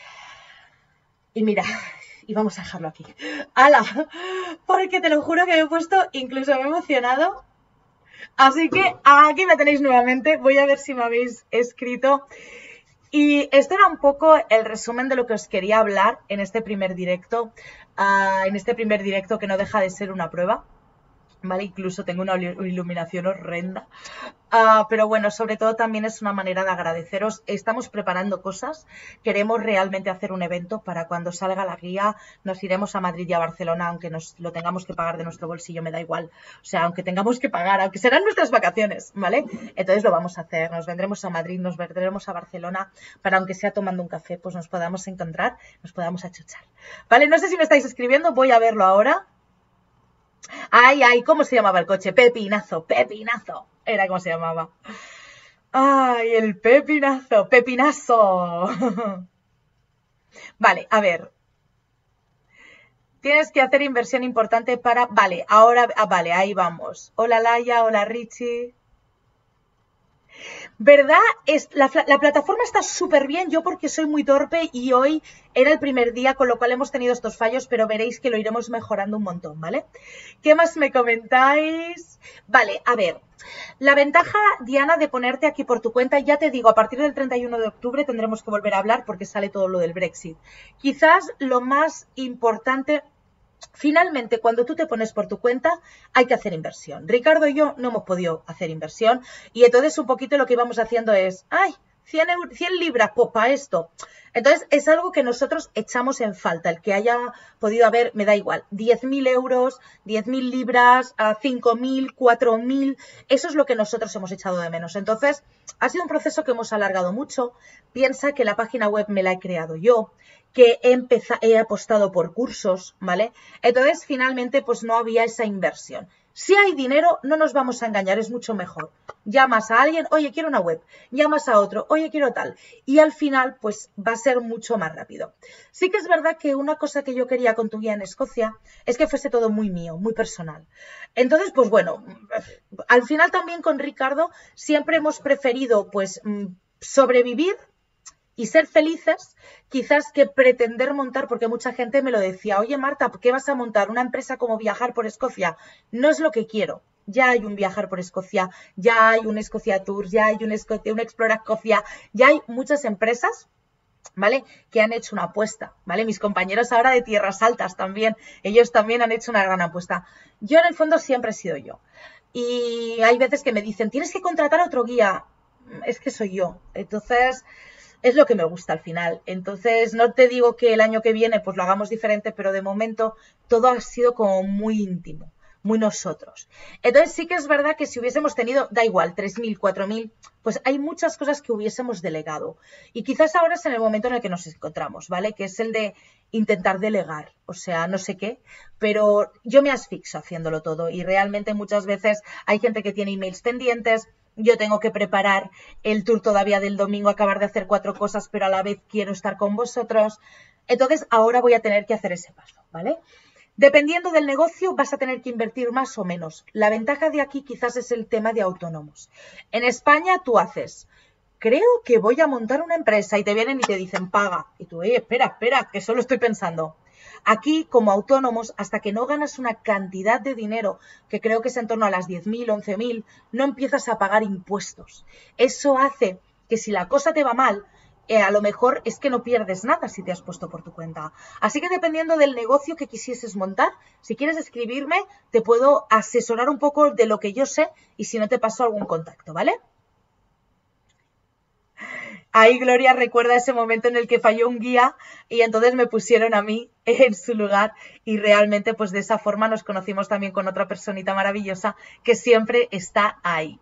Y mira, y vamos a dejarlo aquí. ¡Hala! Porque te lo juro que me he puesto, incluso me he emocionado. Así que aquí me tenéis nuevamente. Voy a ver si me habéis escrito. Y esto era un poco el resumen de lo que os quería hablar en este primer directo. Que no deja de ser una prueba. ¿Vale? Incluso tengo una iluminación horrenda. Pero bueno, sobre todo también es una manera de agradeceros. Estamos preparando cosas. Queremos realmente hacer un evento para cuando salga la guía. Nos iremos a Madrid y a Barcelona, aunque nos lo tengamos que pagar de nuestro bolsillo, me da igual. O sea, aunque tengamos que pagar, aunque serán nuestras vacaciones, ¿vale? Entonces lo vamos a hacer. Nos vendremos a Madrid, nos vendremos a Barcelona, para aunque sea tomando un café, pues nos podamos encontrar, nos podamos achuchar. ¿Vale? No sé si me estáis escribiendo, voy a verlo ahora. Ay, ¿cómo se llamaba el coche? Pepinazo, era como se llamaba. Ay, el pepinazo. Vale, a ver. Tienes que hacer inversión importante para... Vale, ahora, vale, ahí vamos. Hola Laia, hola Richie. ¿Verdad? La plataforma está súper bien, yo porque soy muy torpe y hoy era el primer día, con lo cual hemos tenido estos fallos, pero veréis que lo iremos mejorando un montón, ¿vale? ¿Qué más me comentáis? Vale, a ver, la ventaja, Diana, de ponerte aquí por tu cuenta, ya te digo, a partir del 31 de octubre tendremos que volver a hablar porque sale todo lo del Brexit. Quizás lo más importante... Finalmente, cuando tú te pones por tu cuenta, hay que hacer inversión. Ricardo y yo no hemos podido hacer inversión y entonces un poquito lo que íbamos haciendo es, ay, 100 libras, pues para esto. Entonces es algo que nosotros echamos en falta, el que haya podido haber, me da igual, 10.000 euros, 10.000 libras, 5.000, 4.000, eso es lo que nosotros hemos echado de menos. Entonces ha sido un proceso que hemos alargado mucho. Piensa que la página web me la he creado yo, que he apostado por cursos, ¿vale? Entonces, finalmente, pues no había esa inversión. Si hay dinero, no nos vamos a engañar, es mucho mejor. Llamas a alguien, oye, quiero una web. Llamas a otro, oye, quiero tal. Y al final, pues va a ser mucho más rápido. Sí que es verdad que una cosa que yo quería con tu guía en Escocia es que fuese todo muy mío, muy personal. Entonces, pues bueno, al final también con Ricardo siempre hemos preferido, pues, sobrevivir y ser felices, quizás que pretender montar, porque mucha gente me lo decía, oye Marta, ¿qué vas a montar? ¿Una empresa como Viajar por Escocia? No es lo que quiero. Ya hay un Viajar por Escocia, ya hay un Escocia Tours, ya hay un Explora Escocia, ya hay muchas empresas, ¿vale? Que han hecho una apuesta, ¿vale? Mis compañeros ahora de Tierras Altas también, ellos también han hecho una gran apuesta. Yo en el fondo siempre he sido yo. Y hay veces que me dicen, tienes que contratar a otro guía. Es que soy yo. Entonces... es lo que me gusta al final. Entonces, no te digo que el año que viene pues lo hagamos diferente, pero de momento todo ha sido como muy íntimo, muy nosotros. Entonces, sí que es verdad que si hubiésemos tenido, da igual, 3.000, 4.000, pues hay muchas cosas que hubiésemos delegado. Y quizás ahora es en el momento en el que nos encontramos, ¿vale? Que es el de intentar delegar, o sea, no sé qué, pero yo me asfixio haciéndolo todo y realmente muchas veces hay gente que tiene emails pendientes. Yo tengo que preparar el tour todavía del domingo, acabar de hacer 4 cosas, pero a la vez quiero estar con vosotros. Entonces, ahora voy a tener que hacer ese paso, ¿vale? Dependiendo del negocio, vas a tener que invertir más o menos. La ventaja de aquí quizás es el tema de autónomos. En España tú haces, creo que voy a montar una empresa y te vienen y te dicen, paga. Y tú, espera, que solo estoy pensando. Aquí, como autónomos, hasta que no ganas una cantidad de dinero, que creo que es en torno a las 10.000, 11.000, no empiezas a pagar impuestos. Eso hace que si la cosa te va mal, a lo mejor es que no pierdes nada si te has puesto por tu cuenta. Así que dependiendo del negocio que quisieses montar, si quieres escribirme, te puedo asesorar un poco de lo que yo sé y si no te paso algún contacto, ¿vale? Ahí Gloria recuerda ese momento en el que falló un guía y entonces me pusieron a mí en su lugar y realmente pues de esa forma nos conocimos también con otra personita maravillosa que siempre está ahí.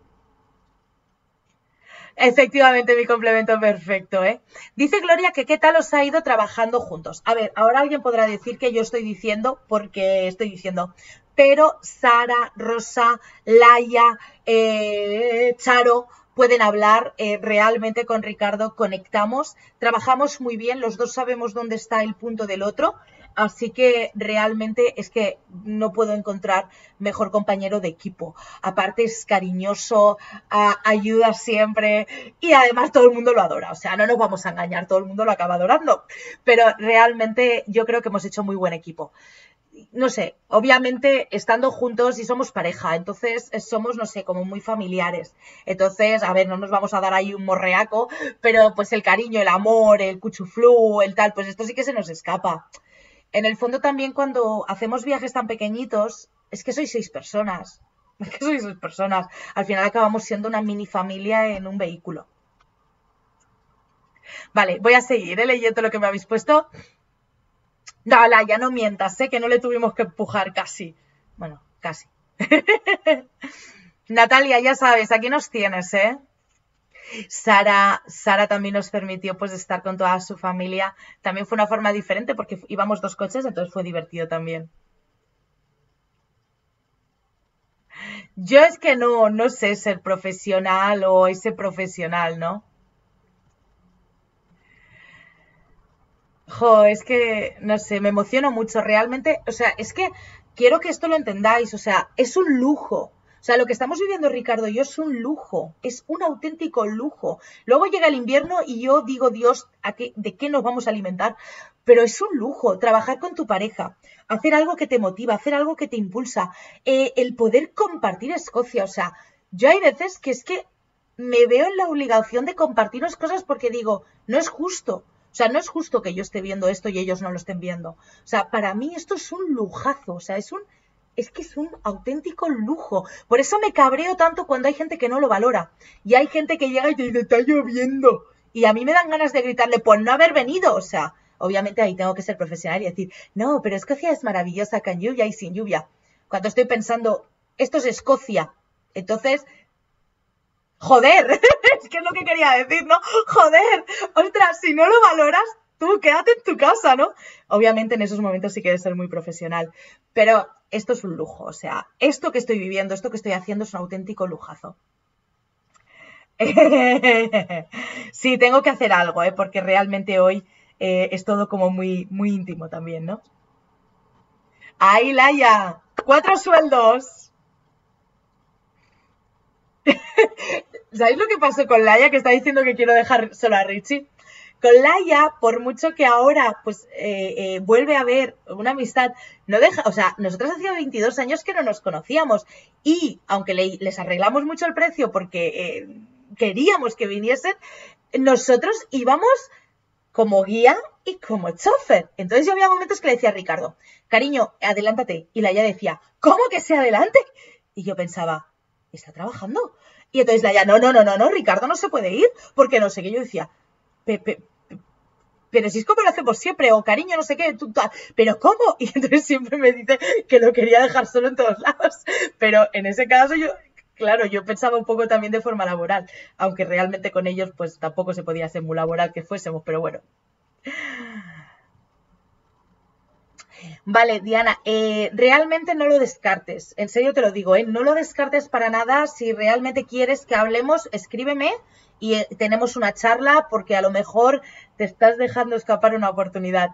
Efectivamente, mi complemento perfecto, ¿eh? Dice Gloria que qué tal os ha ido trabajando juntos. A ver, ahora alguien podrá decir que yo estoy diciendo, porque estoy diciendo, pero Sara, Rosa, Laia, Charo pueden hablar realmente con Ricardo, conectamos, trabajamos muy bien, los dos sabemos dónde está el punto del otro, así que realmente es que no puedo encontrar mejor compañero de equipo. Aparte es cariñoso, ayuda siempre y además todo el mundo lo adora. O sea, no nos vamos a engañar, todo el mundo lo acaba adorando. Pero realmente yo creo que hemos hecho muy buen equipo. No sé, obviamente estando juntos y somos pareja, entonces somos, no sé, como muy familiares. Entonces, a ver, no nos vamos a dar ahí un morreaco, pero pues el cariño, el amor, el cuchuflú, el tal, pues esto sí que se nos escapa. En el fondo también cuando hacemos viajes tan pequeñitos, es que sois 6 personas. Es que sois 6 personas. Al final acabamos siendo una mini familia en un vehículo. Vale, voy a seguir leyendo lo que me habéis puesto. Dala, ya no mientas, que no le tuvimos que empujar casi. Bueno, casi. Natalia, ya sabes, aquí nos tienes, ¿eh? Sara también nos permitió pues estar con toda su familia. También fue una forma diferente porque íbamos 2 coches, entonces fue divertido también. Yo es que no sé ser profesional o ese profesional, ¿no? Jo, es que, no sé, me emociono mucho realmente. O sea, es que quiero que esto lo entendáis. O sea, es un lujo. O sea, lo que estamos viviendo Ricardo y yo es un lujo, es un auténtico lujo. Luego llega el invierno y yo digo, Dios, ¿de qué nos vamos a alimentar? Pero es un lujo trabajar con tu pareja, hacer algo que te motiva, hacer algo que te impulsa, el poder compartir Escocia. O sea, yo hay veces que es que me veo en la obligación de compartiros cosas porque digo, no es justo. O sea, no es justo que yo esté viendo esto y ellos no lo estén viendo. O sea, para mí esto es un lujazo. O sea, es que es un auténtico lujo. Por eso me cabreo tanto cuando hay gente que no lo valora. Y hay gente que llega y te dice, está lloviendo. Y a mí me dan ganas de gritarle, pues no haber venido. O sea, obviamente ahí tengo que ser profesional y decir, no, pero Escocia es maravillosa con lluvia y sin lluvia. Cuando estoy pensando, esto es Escocia. Entonces, joder, es que es lo que quería decir, ¿no? Joder, ostras, si no lo valoras, tú quédate en tu casa, ¿no? Obviamente en esos momentos sí que debes ser muy profesional, pero esto es un lujo, o sea, esto que estoy viviendo, esto que estoy haciendo es un auténtico lujazo. Sí, tengo que hacer algo, porque realmente hoy es todo como muy, muy íntimo también, ¿no? ¡Ay, Laia! ¡4 sueldos! ¿Sabéis lo que pasó con Laia? Que está diciendo que quiero dejar solo a Richie. Con Laia, por mucho que ahora pues vuelve a haber una amistad, no deja, o sea, nosotros hacía 22 años que no nos conocíamos y aunque les arreglamos mucho el precio porque queríamos que viniesen, nosotros íbamos como guía y como chofer. Entonces yo había momentos que le decía a Ricardo, cariño, adelántate. Y Laia decía, ¿cómo que se adelante? Y yo pensaba, ¿está trabajando? Y entonces Laia, no, Ricardo no se puede ir, porque no sé qué. Yo decía, pero si es como lo hacemos siempre, o cariño, no sé qué, pero ¿cómo? Y entonces siempre me dice que lo quería dejar solo en todos lados. Pero en ese caso yo, claro, yo pensaba un poco también de forma laboral, aunque realmente con ellos pues tampoco se podía ser muy laboral que fuésemos, pero bueno. Vale, Diana, realmente no lo descartes, en serio te lo digo, no lo descartes para nada. Si realmente quieres que hablemos, escríbeme y tenemos una charla porque a lo mejor te estás dejando escapar una oportunidad.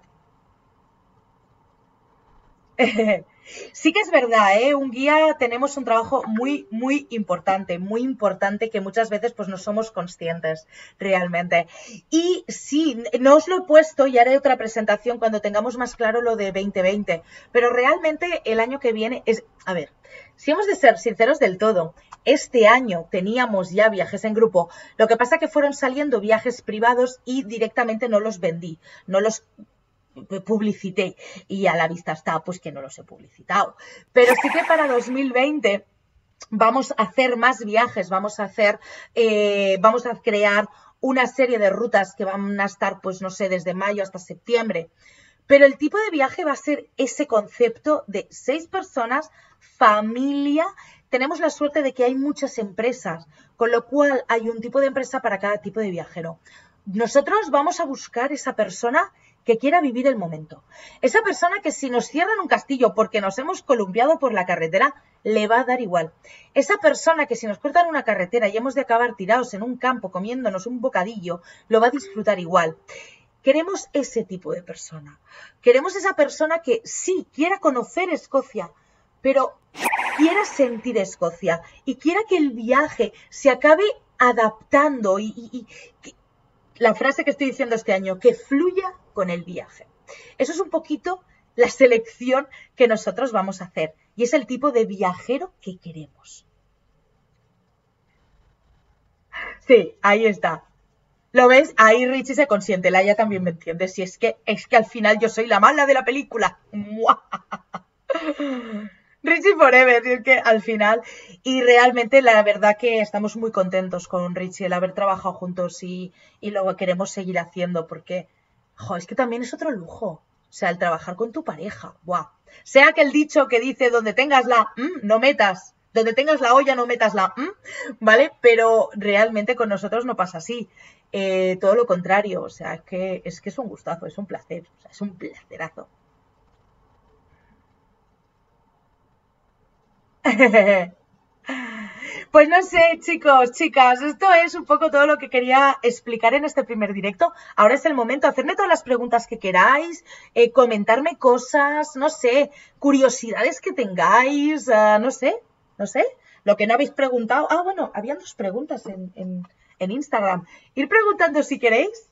Sí que es verdad, ¿eh? Un guía tenemos un trabajo muy, muy importante que muchas veces pues no somos conscientes realmente. Y sí, no os lo he puesto y haré otra presentación cuando tengamos más claro lo de 2020, pero realmente el año que viene es, a ver, si hemos de ser sinceros del todo, este año teníamos ya viajes en grupo, lo que pasa que fueron saliendo viajes privados y directamente no los vendí, no los publicité y a la vista está pues que no los he publicitado. Pero sí que para 2020 vamos a hacer más viajes, vamos a crear una serie de rutas que van a estar pues no sé, desde mayo hasta septiembre. Pero el tipo de viaje va a ser ese concepto de 6 personas, familia. Tenemos la suerte de que hay muchas empresas, con lo cual hay un tipo de empresa para cada tipo de viajero. Nosotros vamos a buscar esa persona que quiera vivir el momento. Esa persona que si nos cierran un castillo porque nos hemos columpiado por la carretera, le va a dar igual. Esa persona que si nos cortan una carretera y hemos de acabar tirados en un campo comiéndonos un bocadillo, lo va a disfrutar igual. Queremos ese tipo de persona. Queremos esa persona que sí quiera conocer Escocia, pero quiera sentir Escocia y quiera que el viaje se acabe adaptando y la frase que estoy diciendo este año, que fluya con el viaje. Eso es un poquito la selección que nosotros vamos a hacer y es el tipo de viajero que queremos. Sí, ahí está. ¿Lo ves? Ahí Richie se consiente, Laia también me entiende. Si es que al final yo soy la mala de la película. Richie Forever, y es que al final, y realmente la verdad que estamos muy contentos con Richie, el haber trabajado juntos y lo queremos seguir haciendo porque, es que también es otro lujo, o sea, el trabajar con tu pareja, ¡buah! Sea que el dicho que dice, donde tengas la no metas, donde tengas la olla no metas la ¿vale? Pero realmente con nosotros no pasa así, todo lo contrario, o sea, es que es un gustazo, es un placer, o sea, es un placerazo. Pues no sé, chicos, chicas, esto es un poco todo lo que quería explicar en este primer directo. Ahora es el momento de hacerme todas las preguntas que queráis, comentarme cosas, no sé, curiosidades que tengáis, no sé, Lo que no habéis preguntado... Ah, bueno, habían 2 preguntas en Instagram. Ir preguntando si queréis,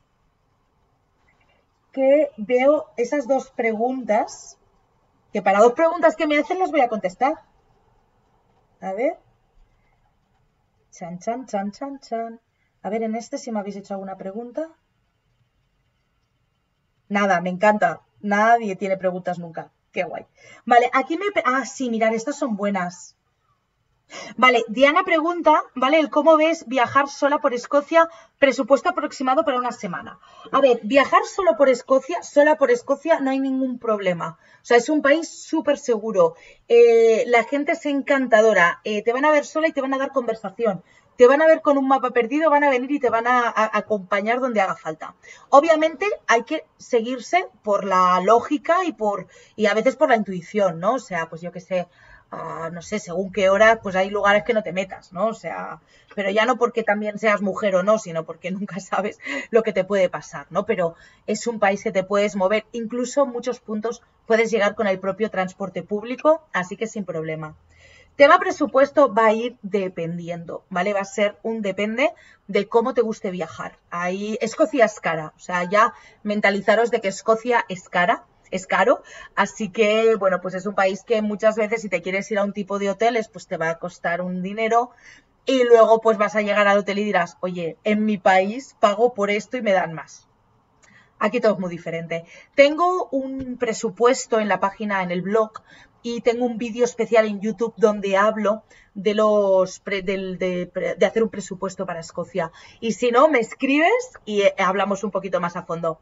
que veo esas 2 preguntas, que para 2 preguntas que me hacen las voy a contestar. A ver. Chan, chan, chan, chan, chan. A ver, en este si me habéis hecho alguna pregunta. Nada, me encanta. Nadie tiene preguntas nunca. Qué guay. Vale, aquí me... Ah, sí, mirad, estas son buenas. Vale, Diana pregunta, ¿vale? El cómo ves viajar sola por Escocia, presupuesto aproximado para una semana. A ver, viajar sola por Escocia, no hay ningún problema. O sea, es un país súper seguro. La gente es encantadora. Te van a ver sola y te van a dar conversación. Te van a ver con un mapa perdido, van a venir y te van a acompañar donde haga falta. Obviamente hay que seguirse por la lógica y a veces por la intuición, ¿no? O sea, pues yo qué sé, no sé, según qué hora, pues hay lugares que no te metas, ¿no? O sea, pero ya no porque también seas mujer o no, sino porque nunca sabes lo que te puede pasar, ¿no? Pero es un país que te puedes mover, incluso en muchos puntos puedes llegar con el propio transporte público, así que sin problema. Tema presupuesto va a ir dependiendo, ¿vale? Va a ser un depende de cómo te guste viajar. Ahí Escocia es cara, o sea, ya mentalizaros de que Escocia es cara, es caro, así que, bueno, pues es un país que muchas veces si te quieres ir a un tipo de hoteles, pues te va a costar un dinero y luego pues vas a llegar al hotel y dirás, oye, en mi país pago por esto y me dan más. Aquí todo es muy diferente. Tengo un presupuesto en la página, en el blog, y tengo un vídeo especial en YouTube donde hablo de de hacer un presupuesto para Escocia. Y si no, me escribes y hablamos un poquito más a fondo.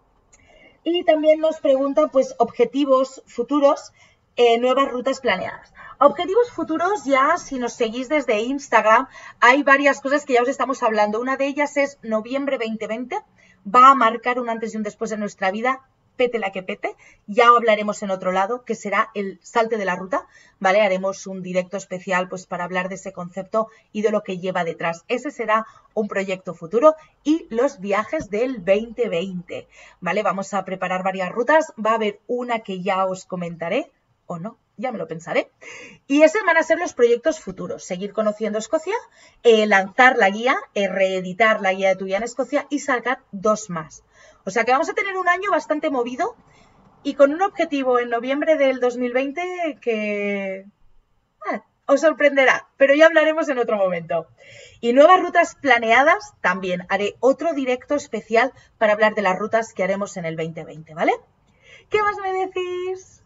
Y también nos preguntan, pues, objetivos futuros, nuevas rutas planeadas. Objetivos futuros, ya si nos seguís desde Instagram, hay varias cosas que ya os estamos hablando. Una de ellas es noviembre 2020, va a marcar un antes y un después en nuestra vida, pete la que pete, ya hablaremos en otro lado, que será el salte de la ruta, ¿vale? Haremos un directo especial pues para hablar de ese concepto y de lo que lleva detrás. Ese será un proyecto futuro y los viajes del 2020, ¿vale? Vamos a preparar varias rutas, va a haber una que ya os comentaré, o no, ya me lo pensaré. Y esos van a ser los proyectos futuros, seguir conociendo Escocia, lanzar la guía, reeditar la guía de tu vida en Escocia y sacar 2 más. O sea que vamos a tener un año bastante movido y con un objetivo en noviembre del 2020 que os sorprenderá, pero ya hablaremos en otro momento. Y nuevas rutas planeadas, también haré otro directo especial para hablar de las rutas que haremos en el 2020, ¿vale? ¿Qué más me decís?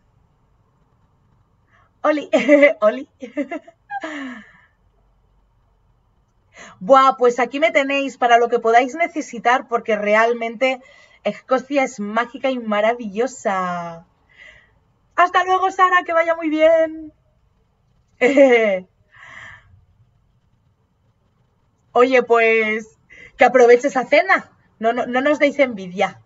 Oli, Oli. Buah, pues aquí me tenéis para lo que podáis necesitar porque realmente Escocia es mágica y maravillosa. Hasta luego, Sara, que vaya muy bien. Oye, pues que aproveches esa cena. No nos deis envidia.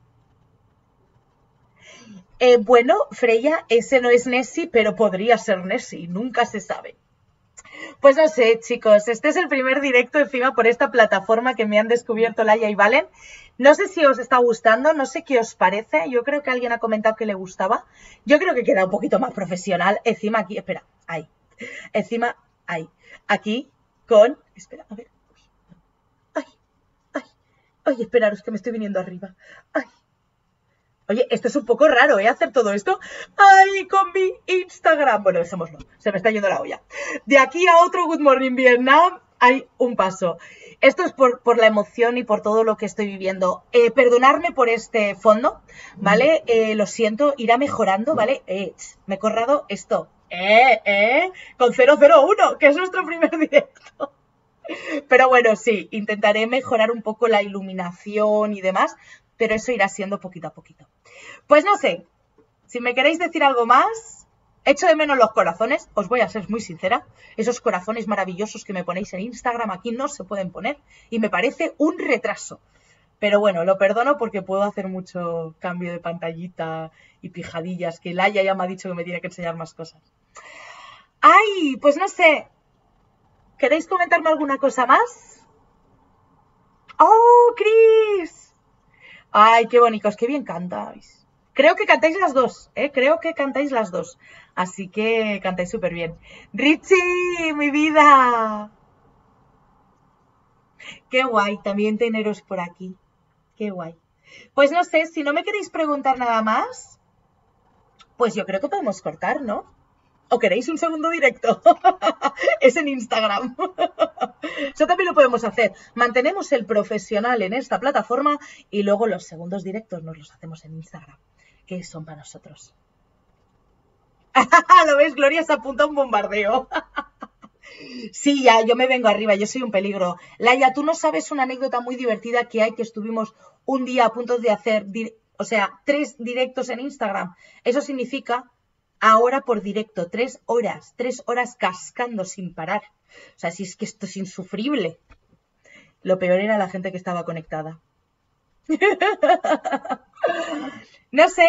Bueno, Freya, ese no es Nessie, pero podría ser Nessie, nunca se sabe. Pues no sé, chicos, este es el primer directo encima por esta plataforma que me han descubierto Laia y Valen. No sé si os está gustando, no sé qué os parece. Yo creo que alguien ha comentado que le gustaba. Yo creo que queda un poquito más profesional. Encima aquí, espera, ahí. Encima, ahí. Aquí con... Espera, a ver. Ay, ay, ay, esperaros que me estoy viniendo arriba. Ay. Oye, esto es un poco raro, ¿eh? Hacer todo esto. ¡Ay, con mi Instagram! Bueno, dejémoslo. Se me está yendo la olla. De aquí a otro Good Morning Vietnam hay un paso. Esto es por la emoción y por todo lo que estoy viviendo. Perdonadme por este fondo, ¿vale? Lo siento, irá mejorando, ¿vale? Me he corrado esto. Con 001, que es nuestro primer directo. Pero bueno, sí, intentaré mejorar un poco la iluminación y demás, pero eso irá siendo poquito a poquito. Pues no sé, si me queréis decir algo más, echo de menos los corazones, os voy a ser muy sincera, esos corazones maravillosos que me ponéis en Instagram aquí no se pueden poner y me parece un retraso. Pero bueno, lo perdono porque puedo hacer mucho cambio de pantallita y pijadillas, que Laia ya me ha dicho que me tiene que enseñar más cosas. ¡Ay! Pues no sé, ¿queréis comentarme alguna cosa más? ¡Oh, Chris! Ay, qué bonitos, qué bien cantáis. Creo que cantáis las dos, ¿eh? Creo que cantáis las dos. Así que cantáis súper bien. Richie, mi vida. Qué guay, también teneros por aquí. Qué guay. Pues no sé, si no me queréis preguntar nada más, pues yo creo que podemos cortar, ¿no? ¿O queréis un segundo directo? Es en Instagram. Eso también lo podemos hacer. Mantenemos el profesional en esta plataforma y luego los segundos directos nos los hacemos en Instagram, que son para nosotros. ¿Lo ves? Gloria se apunta a un bombardeo. Sí, ya, yo me vengo arriba, yo soy un peligro. Laia, tú no sabes una anécdota muy divertida que hay, que estuvimos un día a punto de hacer, o sea, 3 directos en Instagram. Eso significa ahora por directo, 3 horas cascando sin parar. O sea, si es que esto es insufrible. Lo peor era la gente que estaba conectada. No sé,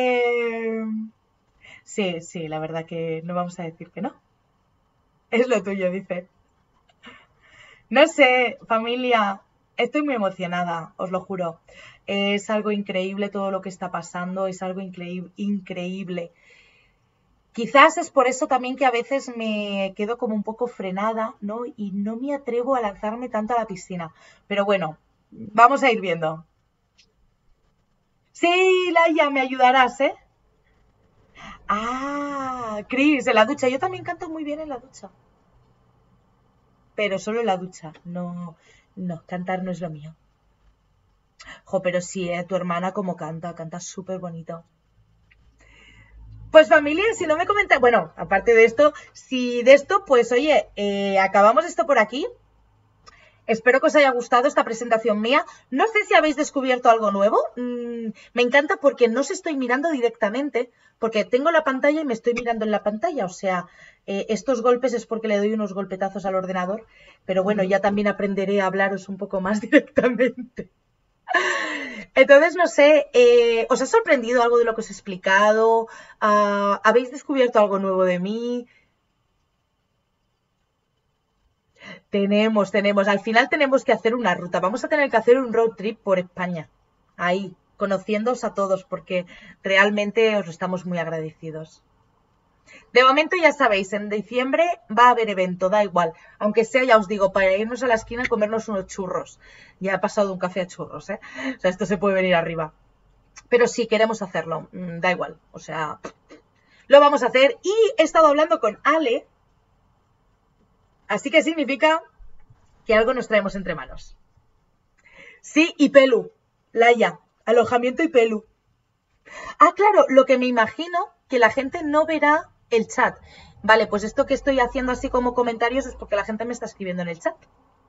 sí, la verdad que no vamos a decir que no. Es lo tuyo, dice. No sé, familia, estoy muy emocionada, os lo juro. Es algo increíble todo lo que está pasando, es algo increíble. Quizás es por eso también que a veces me quedo como un poco frenada, ¿no? Y no me atrevo a lanzarme tanto a la piscina. Pero bueno, vamos a ir viendo. Sí, Laia, me ayudarás, ¿eh? Ah, Cris, en la ducha. Yo también canto muy bien en la ducha. Pero solo en la ducha. No, no, cantar no es lo mío. Jo, pero sí, tu hermana como canta súper bonito. Pues familia, si no me comentáis, bueno, aparte de esto, si de esto, pues oye, acabamos esto por aquí. Espero que os haya gustado esta presentación mía. No sé si habéis descubierto algo nuevo. Me encanta porque no os estoy mirando directamente, porque tengo la pantalla y me estoy mirando en la pantalla. O sea, estos golpes es porque le doy unos golpetazos al ordenador, pero bueno, ya también aprenderé a hablaros un poco más directamente. Entonces, no sé, ¿os ha sorprendido algo de lo que os he explicado? ¿Habéis descubierto algo nuevo de mí? Tenemos. Al final tenemos que hacer una ruta. Vamos a tener que hacer un road trip por España. Ahí, conociéndoos a todos, porque realmente os estamos muy agradecidos. De momento ya sabéis, en diciembre va a haber evento, da igual. Aunque sea, ya os digo, para irnos a la esquina y comernos unos churros. Ya ha pasado un café a churros, ¿eh? O sea, esto se puede venir arriba. Pero sí, queremos hacerlo, da igual. O sea, lo vamos a hacer. Y he estado hablando con Ale, así que significa que algo nos traemos entre manos. Sí, y Pelu, Laia, alojamiento y Pelu. Ah, claro, lo que me imagino que la gente no verá el chat. Vale, pues esto que estoy haciendo así como comentarios es porque la gente me está escribiendo en el chat.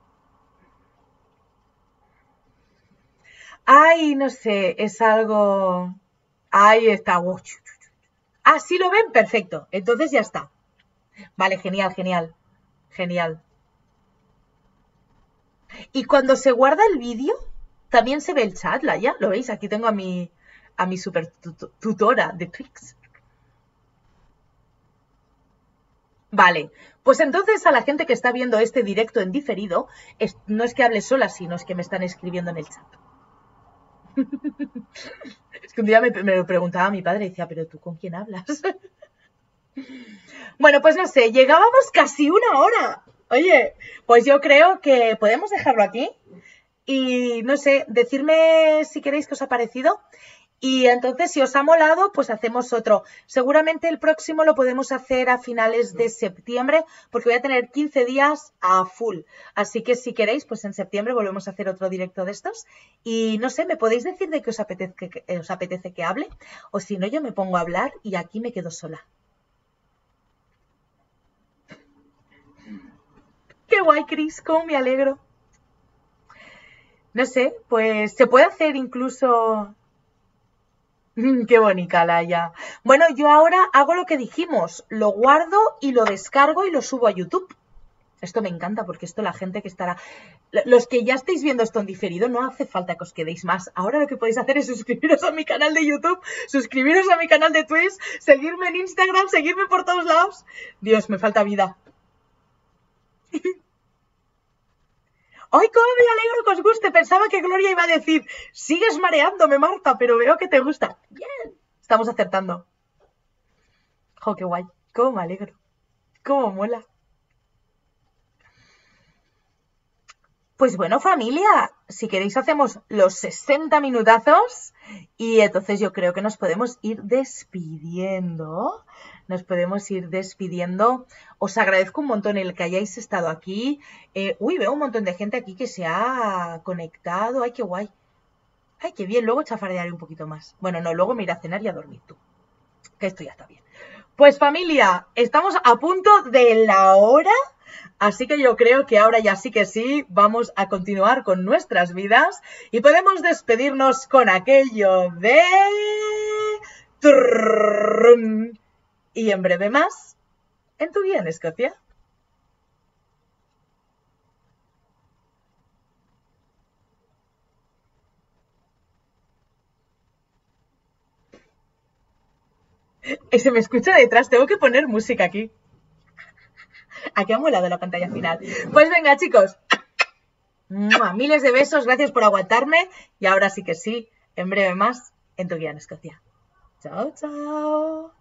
Ay, no sé, es algo... Ahí está. Ah, ¿sí lo ven? Perfecto. Entonces ya está. Vale, genial, genial. Genial. Y cuando se guarda el vídeo, también se ve el chat, Laia. ¿Lo veis? Aquí tengo a mi super tutora de Twix. Vale, pues entonces a la gente que está viendo este directo en diferido, no es que hable sola, sino es que me están escribiendo en el chat. Es que un día me lo preguntaba mi padre y decía, pero ¿tú con quién hablas? Bueno, pues no sé, llegábamos casi una hora. Oye, pues yo creo que podemos dejarlo aquí y no sé, decirme si queréis que os ha parecido. Y entonces, si os ha molado, pues hacemos otro. Seguramente el próximo lo podemos hacer a finales de septiembre, porque voy a tener 15 días a full. Así que si queréis, pues en septiembre volvemos a hacer otro directo de estos. Y no sé, ¿me podéis decir de qué os apetece que hable? O si no, yo me pongo a hablar y aquí me quedo sola. ¡Qué guay, Cris! ¡Cómo me alegro! No sé, pues se puede hacer incluso... Qué bonita, Laia. Bueno, yo ahora hago lo que dijimos, lo guardo y lo descargo y lo subo a YouTube. Esto me encanta porque esto la gente que estará... Los que ya estáis viendo esto en diferido, no hace falta que os quedéis más. Ahora lo que podéis hacer es suscribiros a mi canal de YouTube, suscribiros a mi canal de Twitch, seguirme en Instagram, seguirme por todos lados. Dios, me falta vida. ¡Ay, cómo me alegro que os guste! Pensaba que Gloria iba a decir, sigues mareándome, Marta, pero veo que te gusta. Bien. Estamos acertando. ¡Jo, qué guay! ¡Cómo me alegro! ¡Cómo mola! Pues bueno, familia, si queréis hacemos los 60 minutazos y entonces yo creo que nos podemos ir despidiendo. Nos podemos ir despidiendo. Os agradezco un montón el que hayáis estado aquí. Uy, veo un montón de gente aquí que se ha conectado. ¡Ay, qué guay! ¡Ay, qué bien! Luego chafardearé un poquito más. Bueno, no, luego me iré a cenar y a dormir tú. Que esto ya está bien. Pues familia, estamos a punto de la hora. Así que yo creo que ahora ya sí que sí, vamos a continuar con nuestras vidas y podemos despedirnos con aquello de... Y en breve más, en Tu Guía en Escocia. Y se me escucha detrás, tengo que poner música aquí. Aquí ha molado la pantalla final. Pues venga, chicos. Miles de besos, gracias por aguantarme. Y ahora sí que sí, en breve más, en Tu Guía en Escocia. Chao, chao.